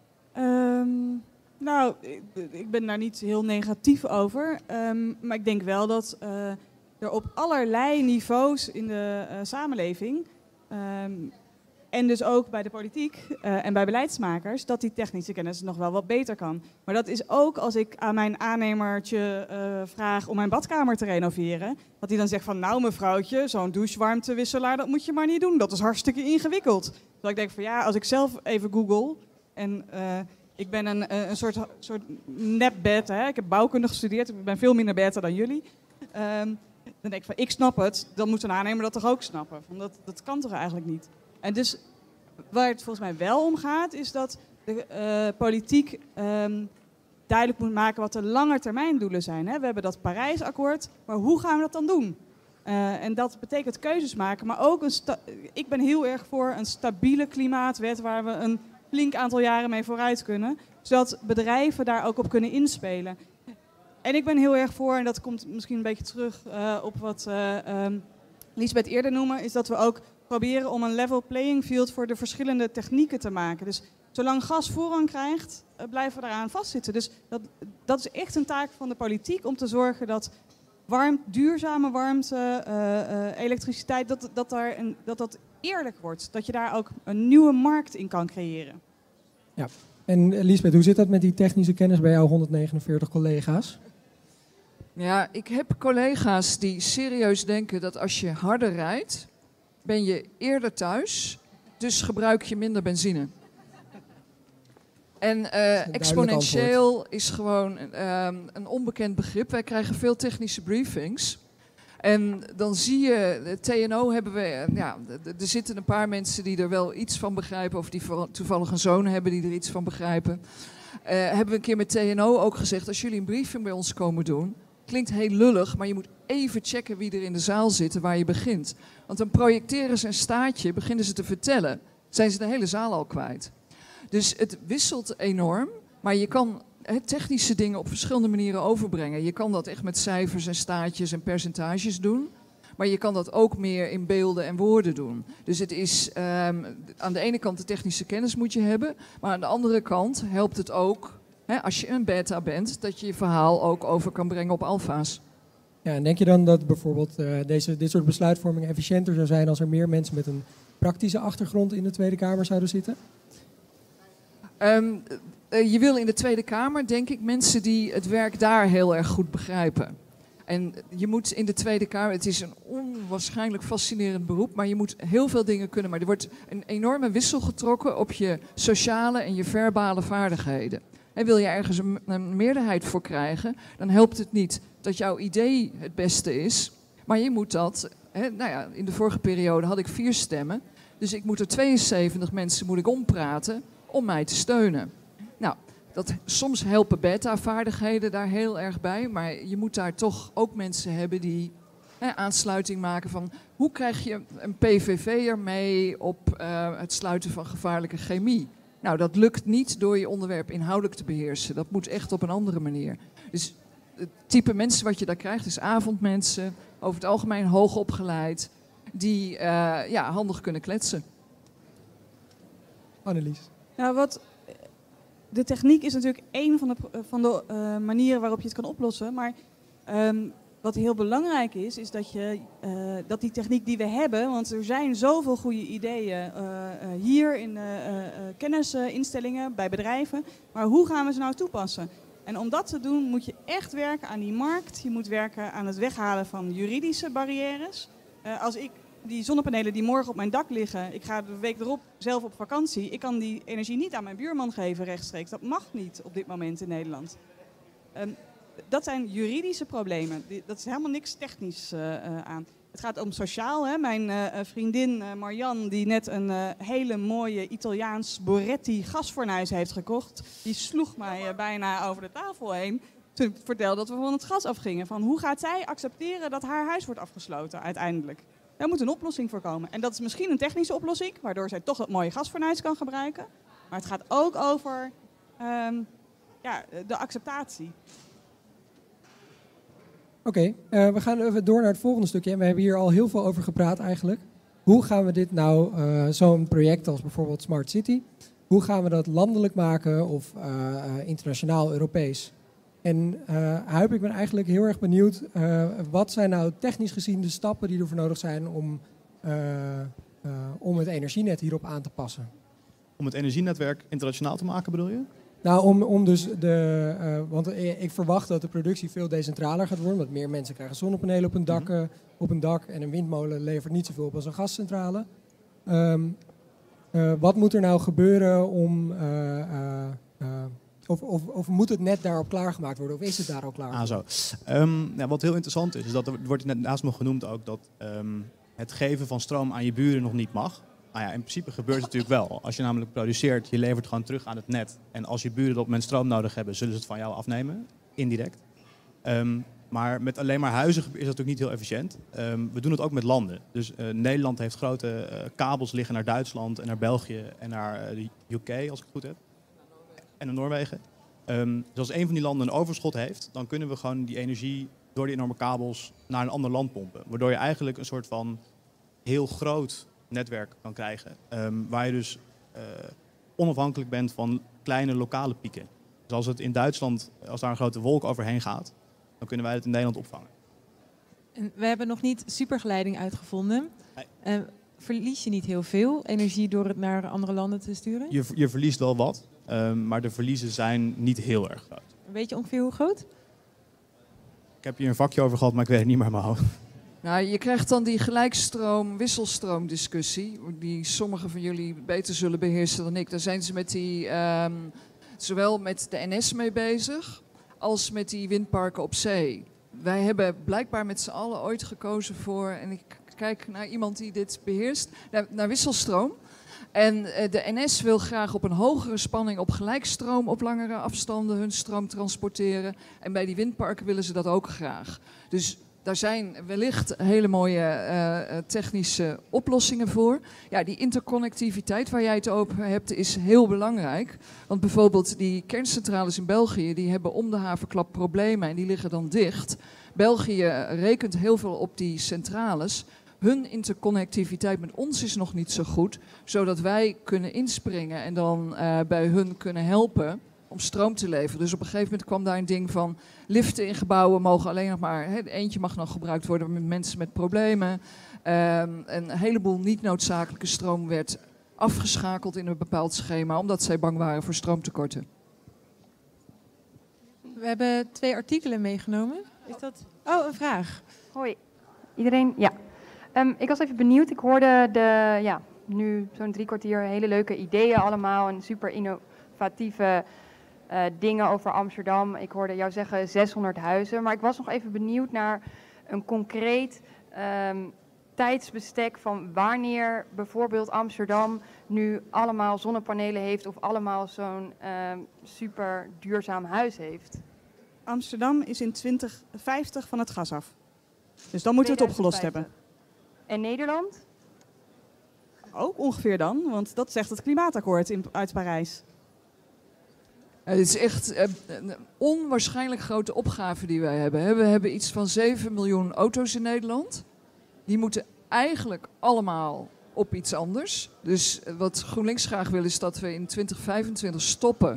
Um, nou, ik, ik ben daar niet heel negatief over. Um, maar ik denk wel dat uh, er op allerlei niveaus in de uh, samenleving, um, en dus ook bij de politiek uh, en bij beleidsmakers, dat die technische kennis nog wel wat beter kan. Maar dat is ook als ik aan mijn aannemertje uh, vraag om mijn badkamer te renoveren. Dat hij dan zegt van, nou mevrouwtje, zo'n douchewarmtewisselaar, dat moet je maar niet doen. Dat is hartstikke ingewikkeld. Dus ik denk van ja, als ik zelf even google en uh, ik ben een, een soort, soort nep-beta, hè. Ik heb bouwkunde gestudeerd, ik ben veel minder beta dan jullie. Um, dan denk ik van, ik snap het, dan moet een aannemer dat toch ook snappen. Van dat, dat kan toch eigenlijk niet. En dus waar het volgens mij wel om gaat, is dat de uh, politiek um, duidelijk moet maken wat de langetermijndoelen zijn. Hè? We hebben dat Parijsakkoord, maar hoe gaan we dat dan doen? Uh, en dat betekent keuzes maken, maar ook een sta- ik ben heel erg voor een stabiele klimaatwet waar we een flink aantal jaren mee vooruit kunnen, zodat bedrijven daar ook op kunnen inspelen. En ik ben heel erg voor, en dat komt misschien een beetje terug uh, op wat uh, um, Liesbeth eerder noemde, is dat we ook proberen om een level playing field voor de verschillende technieken te maken. Dus zolang gas voorrang krijgt, uh, blijven we daaraan vastzitten. Dus dat, dat is echt een taak van de politiek om te zorgen dat warm, duurzame warmte, uh, uh, elektriciteit, dat, dat, daar een, dat dat eerlijk wordt. Dat je daar ook een nieuwe markt in kan creëren. Ja, en Liesbeth, hoe zit dat met die technische kennis bij jouw honderdnegenenveertig collega's? Ja, ik heb collega's die serieus denken dat als je harder rijdt, ben je eerder thuis, dus gebruik je minder benzine. En uh, exponentieel is gewoon uh, een onbekend begrip. Wij krijgen veel technische briefings. En dan zie je, de T N O hebben we, uh, ja, er zitten een paar mensen die er wel iets van begrijpen, of die toevallig een zoon hebben die er iets van begrijpen. Uh, hebben we een keer met T N O ook gezegd, als jullie een briefing bij ons komen doen, klinkt heel lullig, maar je moet even checken wie er in de zaal zit en waar je begint. Want dan projecteren ze een staartje, beginnen ze te vertellen, zijn ze de hele zaal al kwijt. Dus het wisselt enorm, maar je kan he, technische dingen op verschillende manieren overbrengen. Je kan dat echt met cijfers en staartjes en percentages doen, maar je kan dat ook meer in beelden en woorden doen. Dus het is, um, aan de ene kant de technische kennis moet je hebben, maar aan de andere kant helpt het ook, he, als je een beta bent, dat je je verhaal ook over kan brengen op alfa's. Ja, en denk je dan dat bijvoorbeeld uh, deze, dit soort besluitvorming efficiënter zou zijn als er meer mensen met een praktische achtergrond in de Tweede Kamer zouden zitten? Um, uh, je wil in de Tweede Kamer, denk ik, mensen die het werk daar heel erg goed begrijpen. En je moet in de Tweede Kamer, het is een onwaarschijnlijk fascinerend beroep, maar je moet heel veel dingen kunnen. Maar er wordt een enorme wissel getrokken op je sociale en je verbale vaardigheden. En wil je ergens een, een meerderheid voor krijgen, dan helpt het niet dat jouw idee het beste is. Maar je moet dat, hè, nou ja, in de vorige periode had ik vier stemmen. Dus ik moet er tweeënzeventig mensen moet ik ompraten om mij te steunen. Nou, dat, soms helpen beta-vaardigheden daar heel erg bij. Maar je moet daar toch ook mensen hebben die hè, aansluiting maken van hoe krijg je een P V V'er mee op uh, het sluiten van gevaarlijke chemie. Nou, dat lukt niet door je onderwerp inhoudelijk te beheersen. Dat moet echt op een andere manier. Dus het type mensen wat je daar krijgt is avondmensen, over het algemeen hoog opgeleid, die uh, ja, handig kunnen kletsen. Annelies. Nou, wat, de techniek is natuurlijk één van de, van de uh, manieren waarop je het kan oplossen. Maar um, wat heel belangrijk is, is dat, je, uh, dat die techniek die we hebben, want er zijn zoveel goede ideeën uh, uh, hier in uh, uh, kennisinstellingen, bij bedrijven. Maar hoe gaan we ze nou toepassen? En om dat te doen moet je echt werken aan die markt. Je moet werken aan het weghalen van juridische barrières. Uh, als ik die zonnepanelen die morgen op mijn dak liggen, ik ga de week erop zelf op vakantie. Ik kan die energie niet aan mijn buurman geven rechtstreeks. Dat mag niet op dit moment in Nederland. Um, dat zijn juridische problemen. Dat is helemaal niks technisch uh, uh, aan. Het gaat om sociaal. Hè? Mijn uh, vriendin uh, Marjan, die net een uh, hele mooie Italiaans Boretti gasfornuis heeft gekocht, die sloeg mij uh, bijna over de tafel heen. Toen vertelde dat we van het gas afgingen. Van hoe gaat zij accepteren dat haar huis wordt afgesloten uiteindelijk? Daar moet een oplossing voor komen. En dat is misschien een technische oplossing, waardoor zij toch dat mooie gasfornuis kan gebruiken. Maar het gaat ook over um, ja, de acceptatie. Oké, okay, uh, we gaan even door naar het volgende stukje. En we hebben hier al heel veel over gepraat eigenlijk. Hoe gaan we dit nou, uh, zo'n project als bijvoorbeeld Smart City, hoe gaan we dat landelijk maken of uh, uh, internationaal, Europees? En uh, Huip, ik ben eigenlijk heel erg benieuwd, uh, wat zijn nou technisch gezien de stappen die ervoor nodig zijn om, uh, uh, om het energienet hierop aan te passen? Om het energienetwerk internationaal te maken, bedoel je? Nou, om, om dus de, uh, want ik verwacht dat de productie veel decentraler gaat worden, want meer mensen krijgen zonnepanelen op hun dak, mm-hmm. op een dak en een windmolen levert niet zoveel op als een gascentrale. Um, uh, wat moet er nou gebeuren om... Uh, uh, uh, Of, of, of moet het net daarop klaargemaakt worden? Of is het daar al klaar? Ah, zo. Um, ja, wat heel interessant is, is dat er wordt net naast nog genoemd ook dat um, het geven van stroom aan je buren nog niet mag. Nou ja, in principe gebeurt het natuurlijk wel. Als je namelijk produceert, je levert gewoon terug aan het net. En als je buren op het moment stroom nodig hebben, zullen ze het van jou afnemen. Indirect. Um, maar met alleen maar huizen is dat natuurlijk niet heel efficiënt. Um, we doen het ook met landen. Dus uh, Nederland heeft grote uh, kabels liggen naar Duitsland en naar België en naar uh, de U K, als ik het goed heb. En in Noorwegen. Um, dus als een van die landen een overschot heeft, dan kunnen we gewoon die energie door die enorme kabels naar een ander land pompen. Waardoor je eigenlijk een soort van heel groot netwerk kan krijgen. Um, waar je dus uh, onafhankelijk bent van kleine lokale pieken. Dus als het in Duitsland, als daar een grote wolk overheen gaat, dan kunnen wij het in Nederland opvangen. En we hebben nog niet supergeleiding uitgevonden. Nee. Uh, verlies je niet heel veel energie door het naar andere landen te sturen? Je, je verliest wel wat. Um, maar de verliezen zijn niet heel erg groot. Weet je ongeveer hoe groot? Ik heb hier een vakje over gehad, maar ik weet het niet meer uit mijn hoofd. Nou, je krijgt dan die gelijkstroom-wisselstroom discussie, die sommigen van jullie beter zullen beheersen dan ik. Daar zijn ze met die, um, zowel met de N S mee bezig, als met die windparken op zee. Wij hebben blijkbaar met z'n allen ooit gekozen voor, en ik kijk naar iemand die dit beheerst, naar, naar wisselstroom. En de N S wil graag op een hogere spanning op gelijkstroom op langere afstanden hun stroom transporteren. En bij die windparken willen ze dat ook graag. Dus daar zijn wellicht hele mooie uh, technische oplossingen voor. Ja, die interconnectiviteit waar jij het over hebt is heel belangrijk. Want bijvoorbeeld die kerncentrales in België, die hebben om de haverklap problemen en die liggen dan dicht. België rekent heel veel op die centrales. Hun interconnectiviteit met ons is nog niet zo goed, zodat wij kunnen inspringen en dan uh, bij hun kunnen helpen om stroom te leveren. Dus op een gegeven moment kwam daar een ding van liften in gebouwen mogen alleen nog maar, he, eentje mag nog gebruikt worden met mensen met problemen. Um, een heleboel niet noodzakelijke stroom werd afgeschakeld in een bepaald schema, omdat zij bang waren voor stroomtekorten. We hebben twee artikelen meegenomen. Is dat... Oh, een vraag. Hoi. Iedereen? Ja. Um, ik was even benieuwd. Ik hoorde de, ja, nu zo'n drie kwartier hele leuke ideeën allemaal en super innovatieve uh, dingen over Amsterdam. Ik hoorde jou zeggen zeshonderd huizen, maar ik was nog even benieuwd naar een concreet um, tijdsbestek van wanneer bijvoorbeeld Amsterdam nu allemaal zonnepanelen heeft of allemaal zo'n um, super duurzaam huis heeft. Amsterdam is in twintig vijftig van het gas af. Dus dan moeten we het opgelost hebben. En Nederland? Ook ongeveer dan, want dat zegt het klimaatakkoord in, uit Parijs. Het is echt een onwaarschijnlijk grote opgave die wij hebben. We hebben iets van zeven miljoen auto's in Nederland. Die moeten eigenlijk allemaal op iets anders. Dus wat GroenLinks graag wil is dat we in twintig vijfentwintig stoppen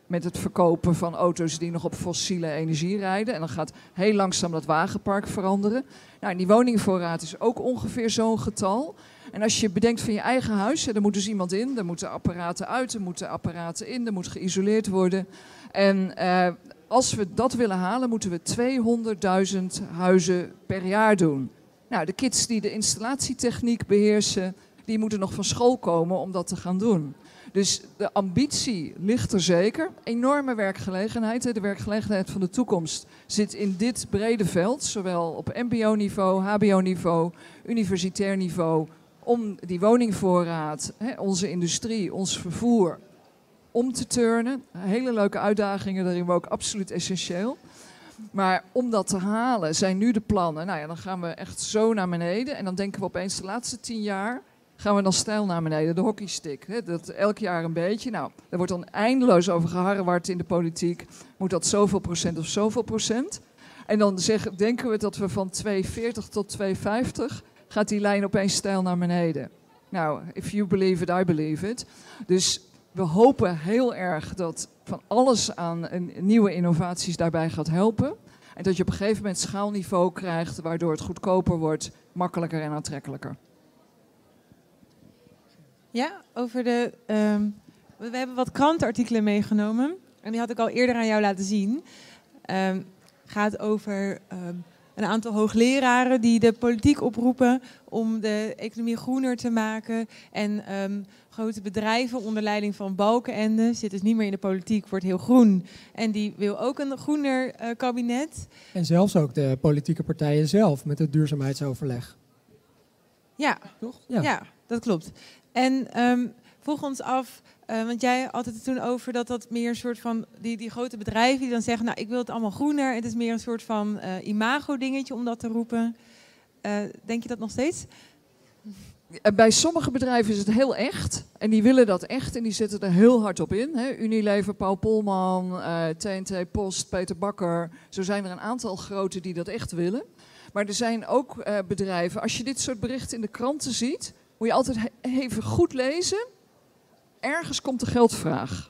met het verkopen van auto's die nog op fossiele energie rijden. En dan gaat heel langzaam dat wagenpark veranderen. Nou, en die woningvoorraad is ook ongeveer zo'n getal. En als je bedenkt van je eigen huis, hè, er moet dus iemand in, er moeten apparaten uit, er moeten apparaten in, er moet geïsoleerd worden. En uh, als we dat willen halen, moeten we tweehonderdduizend huizen per jaar doen. Nou, de kids die de installatietechniek beheersen, die moeten nog van school komen om dat te gaan doen. Dus de ambitie ligt er zeker. Enorme werkgelegenheid. Hè. De werkgelegenheid van de toekomst zit in dit brede veld. Zowel op mbo-niveau, hbo-niveau, universitair niveau. Om die woningvoorraad, hè, onze industrie, ons vervoer om te turnen. Hele leuke uitdagingen daarin, maar ook absoluut essentieel. Maar om dat te halen zijn nu de plannen. Nou ja, dan gaan we echt zo naar beneden. En dan denken we opeens de laatste tien jaar gaan we dan stijl naar beneden. De hockeystick. Hè, dat elk jaar een beetje. Nou, daar wordt dan eindeloos over geharreward in de politiek. Moet dat zoveel procent of zoveel procent? En dan zeggen, denken we dat we van tweehonderdveertig tot tweehonderdvijftig gaat die lijn opeens stijl naar beneden. Nou, if you believe it, I believe it. Dus we hopen heel erg dat van alles aan een, nieuwe innovaties daarbij gaat helpen. En dat je op een gegeven moment schaalniveau krijgt, waardoor het goedkoper wordt, makkelijker en aantrekkelijker. Ja, over de. Um, we hebben wat krantenartikelen meegenomen. En die had ik al eerder aan jou laten zien. Um, gaat over um, een aantal hoogleraren die de politiek oproepen om de economie groener te maken. En um, grote bedrijven onder leiding van Balkenende, zit dus niet meer in de politiek, wordt heel groen. En die wil ook een groener uh, kabinet. En zelfs ook de politieke partijen zelf met het duurzaamheidsoverleg. Ja, toch? Ja, ja dat klopt. En um, vroeg ons af, uh, want jij had het er toen over dat dat meer een soort van, die, die grote bedrijven die dan zeggen, nou ik wil het allemaal groener. Het is meer een soort van uh, imago dingetje om dat te roepen. Uh, denk je dat nog steeds? Bij sommige bedrijven is het heel echt. En die willen dat echt en die zetten er heel hard op in. Hè. Unilever, Paul Polman, uh, T N T Post, Peter Bakker. Zo zijn er een aantal grote die dat echt willen. Maar er zijn ook uh, bedrijven, als je dit soort berichten in de kranten ziet, moet je altijd even goed lezen. Ergens komt de geldvraag.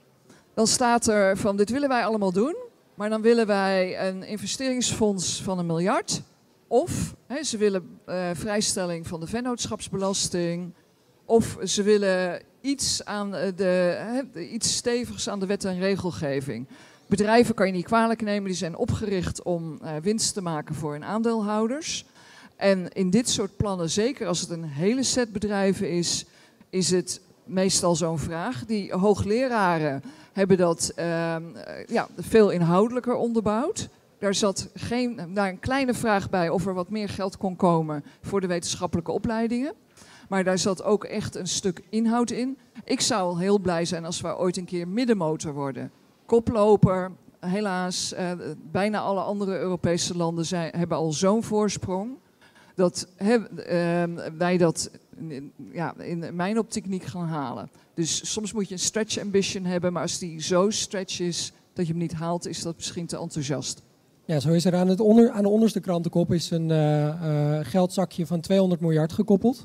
Dan staat er van, dit willen wij allemaal doen. Maar dan willen wij een investeringsfonds van een miljard. Of he, ze willen uh, vrijstelling van de vennootschapsbelasting. Of ze willen iets, aan de, he, iets stevigs aan de wet en regelgeving. Bedrijven kan je niet kwalijk nemen. Die zijn opgericht om uh, winst te maken voor hun aandeelhouders. En in dit soort plannen, zeker als het een hele set bedrijven is, is het meestal zo'n vraag. Die hoogleraren hebben dat uh, ja, veel inhoudelijker onderbouwd. Daar zat geen, daar een kleine vraag bij of er wat meer geld kon komen voor de wetenschappelijke opleidingen. Maar daar zat ook echt een stuk inhoud in. Ik zou heel blij zijn als we ooit een keer middenmotor worden. Koploper, helaas, uh, bijna alle andere Europese landen zijn, hebben al zo'n voorsprong. Dat he, uh, wij dat ja, in mijn optiek niet gaan halen. Dus soms moet je een stretch ambition hebben, maar als die zo stretch is dat je hem niet haalt, is dat misschien te enthousiast. Ja, zo is er aan, het onder, aan de onderste krantenkop is een uh, uh, geldzakje van tweehonderd miljard gekoppeld.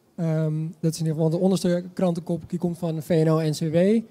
Um, dat is in ieder geval de onderste krantenkop, die komt van V N O N C W, uh,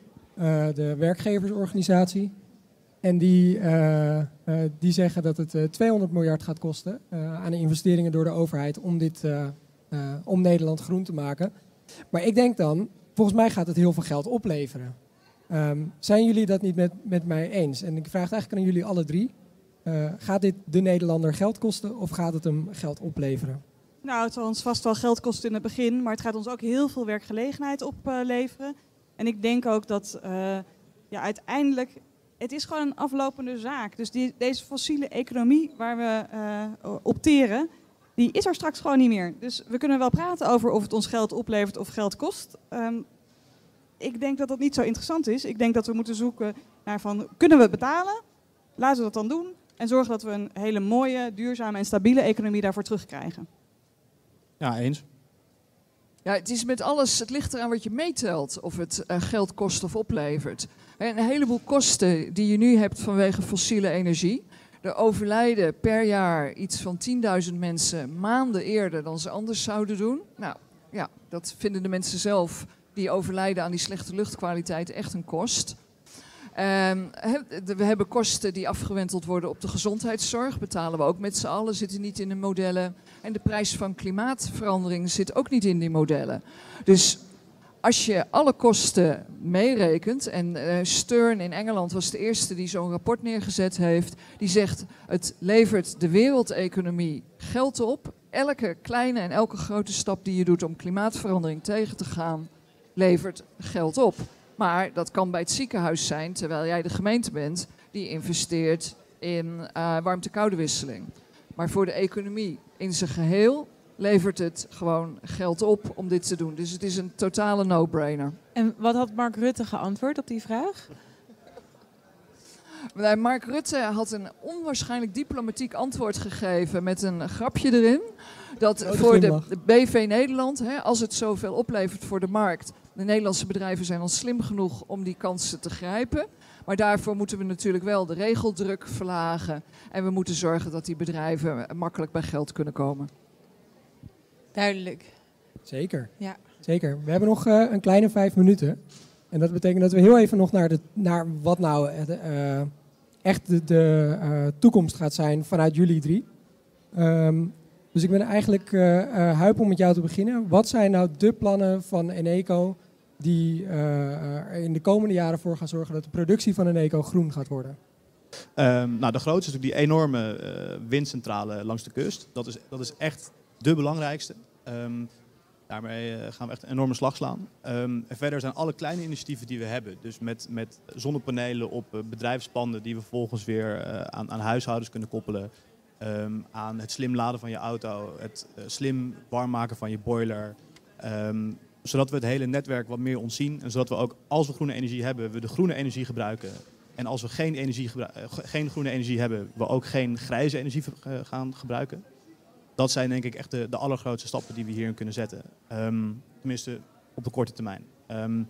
de werkgeversorganisatie. En die, uh, uh, die zeggen dat het uh, tweehonderd miljard gaat kosten uh, aan de investeringen door de overheid om, dit, uh, uh, om Nederland groen te maken. Maar ik denk dan, volgens mij gaat het heel veel geld opleveren. Um, zijn jullie dat niet met, met mij eens? En ik vraag het eigenlijk aan jullie alle drie. Uh, gaat dit de Nederlander geld kosten of gaat het hem geld opleveren? Nou, het zal ons vast wel geld kosten in het begin, maar het gaat ons ook heel veel werkgelegenheid opleveren. En ik denk ook dat uh, ja, uiteindelijk, het is gewoon een aflopende zaak. Dus die, deze fossiele economie waar we uh, opteren, die is er straks gewoon niet meer. Dus we kunnen wel praten over of het ons geld oplevert of geld kost. Um, ik denk dat dat niet zo interessant is. Ik denk dat we moeten zoeken naar van, kunnen we betalen? Laten we dat dan doen. En zorgen dat we een hele mooie, duurzame en stabiele economie daarvoor terugkrijgen. Ja, eens. Ja, het is met alles, het ligt eraan wat je meetelt of het uh, geld kost of oplevert. En een heleboel kosten die je nu hebt vanwege fossiele energie. Er overlijden per jaar iets van tienduizend mensen maanden eerder dan ze anders zouden doen. Nou ja, dat vinden de mensen zelf die overlijden aan die slechte luchtkwaliteit echt een kost. Um, we hebben kosten die afgewenteld worden op de gezondheidszorg. Betalen we ook met z'n allen, zitten niet in de modellen. En de prijs van klimaatverandering zit ook niet in die modellen. Dus als je alle kosten meerekent, en uh, Stern in Engeland was de eerste die zo'n rapport neergezet heeft, die zegt het levert de wereldeconomie geld op. Elke kleine en elke grote stap die je doet om klimaatverandering tegen te gaan, levert geld op. Maar dat kan bij het ziekenhuis zijn, terwijl jij de gemeente bent die investeert in uh, warmte-koude wisseling. Maar voor de economie in zijn geheel levert het gewoon geld op om dit te doen. Dus het is een totale no-brainer. En wat had Mark Rutte geantwoord op die vraag? Mark Rutte had een onwaarschijnlijk diplomatiek antwoord gegeven met een grapje erin. Dat oh, voor de, de B V Nederland, hè, als het zoveel oplevert voor de markt, de Nederlandse bedrijven zijn al slim genoeg om die kansen te grijpen. Maar daarvoor moeten we natuurlijk wel de regeldruk verlagen. En we moeten zorgen dat die bedrijven makkelijk bij geld kunnen komen. Duidelijk. Zeker. Ja. Zeker. We hebben nog uh, een kleine vijf minuten. En dat betekent dat we heel even nog naar, de, naar wat nou uh, echt de, de uh, toekomst gaat zijn vanuit jullie drie. Um, dus ik ben eigenlijk, uh, uh, Huip, om met jou te beginnen. Wat zijn nou de plannen van Eneco die uh, er in de komende jaren voor gaan zorgen dat de productie van Eneco groen gaat worden? Um, nou, de grootste is natuurlijk die enorme uh, windcentrale langs de kust. Dat is, dat is echt de belangrijkste. Um, daarmee uh, gaan we echt een enorme slag slaan. Um, en verder zijn alle kleine initiatieven die we hebben, dus met, met zonnepanelen op uh, bedrijfspanden die we vervolgens weer uh, aan, aan huishoudens kunnen koppelen. Um, aan het slim laden van je auto, het uh, slim warm maken van je boiler. Um, zodat we het hele netwerk wat meer ontzien. En zodat we ook, als we groene energie hebben, we de groene energie gebruiken. En als we geen, energie gebru- uh, geen groene energie hebben, we ook geen grijze energie uh, gaan gebruiken. Dat zijn denk ik echt de, de allergrootste stappen die we hierin kunnen zetten. Um, tenminste, op de korte termijn. Um,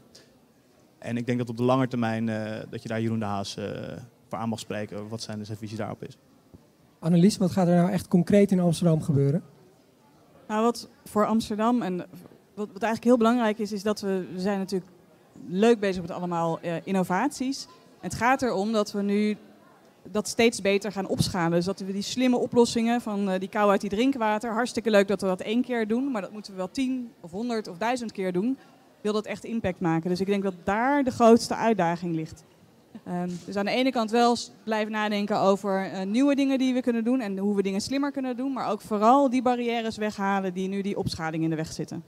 en ik denk dat op de lange termijn, uh, dat je daar Jeroen de Haas uh, voor aan mag spreken. Wat zijn de zijn visie daarop is. Annelies, wat gaat er nou echt concreet in Amsterdam gebeuren? Nou, wat voor Amsterdam en wat, wat eigenlijk heel belangrijk is, is dat we, we zijn natuurlijk leuk bezig met allemaal uh, innovaties. Het gaat erom dat we nu dat steeds beter gaan opschalen. Dus dat we die slimme oplossingen van uh, die kou uit die drinkwater, hartstikke leuk dat we dat één keer doen, maar dat moeten we wel tien of honderd of duizend keer doen. Wil dat echt impact maken. Dus ik denk dat daar de grootste uitdaging ligt. Um, dus aan de ene kant wel blijven nadenken over uh, nieuwe dingen die we kunnen doen en hoe we dingen slimmer kunnen doen, maar ook vooral die barrières weghalen die nu die opschaling in de weg zitten.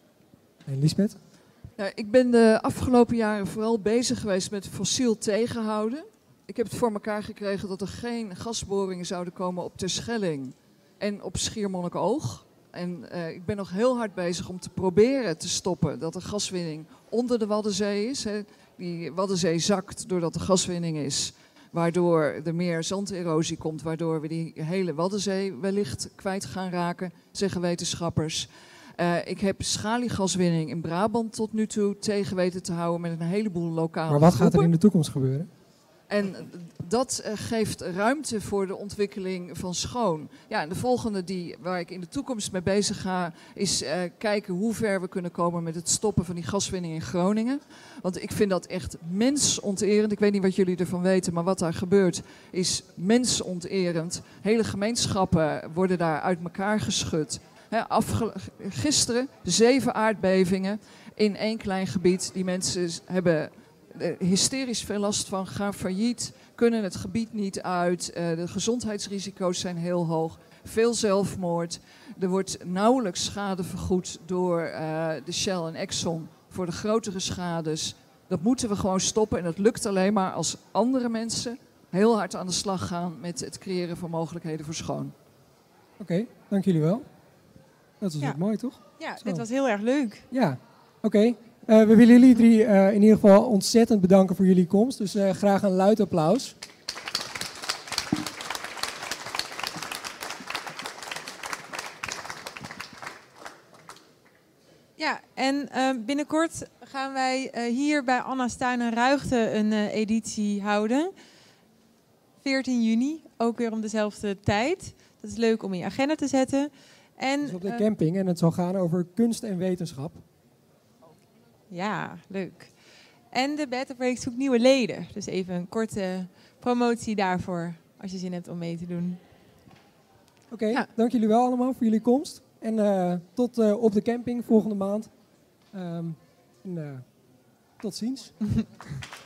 En Liesbeth? Ja, ik ben de afgelopen jaren vooral bezig geweest met fossiel tegenhouden. Ik heb het voor elkaar gekregen dat er geen gasboringen zouden komen op Terschelling en op Schiermonnikoog. En uh, ik ben nog heel hard bezig om te proberen te stoppen dat er gaswinning onder de Waddenzee is. Hè. Die Waddenzee zakt doordat er gaswinning is, waardoor er meer zanderosie komt, waardoor we die hele Waddenzee wellicht kwijt gaan raken, zeggen wetenschappers. Uh, ik heb schaliegaswinning in Brabant tot nu toe tegen weten te houden met een heleboel lokale Maar wat groepen. gaat er in de toekomst gebeuren? En dat uh, geeft ruimte voor de ontwikkeling van schoon. Ja, en de volgende die, waar ik in de toekomst mee bezig ga, is uh, kijken hoe ver we kunnen komen met het stoppen van die gaswinning in Groningen. Want ik vind dat echt mensonterend. Ik weet niet wat jullie ervan weten, maar wat daar gebeurt is mensonterend. Hele gemeenschappen worden daar uit elkaar geschud. He, afge- gisteren zeven aardbevingen in één klein gebied. Die mensen hebben hysterisch veel last van, gaan failliet, kunnen het gebied niet uit. Uh, de gezondheidsrisico's zijn heel hoog. Veel zelfmoord. Er wordt nauwelijks schade vergoed door uh, de Shell en Exxon voor de grotere schades. Dat moeten we gewoon stoppen en dat lukt alleen maar als andere mensen heel hard aan de slag gaan met het creëren van mogelijkheden voor schoon. Oké, okay, dank jullie wel. Dat was ja. ook mooi, toch? Ja, Zo. Dit was heel erg leuk. Ja, oké. Okay. Uh, we willen jullie drie uh, in ieder geval ontzettend bedanken voor jullie komst. Dus uh, graag een luid applaus. Ja, en uh, binnenkort gaan wij uh, hier bij Anna's Tuin en Ruigte een uh, editie houden. veertien juni, ook weer om dezelfde tijd. Dat is leuk om in je agenda te zetten. En, dus op de uh, camping en het zal gaan over kunst en wetenschap. Ja, leuk. En de Better Break zoekt nieuwe leden. Dus even een korte promotie daarvoor, als je zin hebt om mee te doen. Oké, okay, ja. Dank jullie wel allemaal voor jullie komst. En uh, tot uh, op de camping volgende maand. Um, en, uh, tot ziens.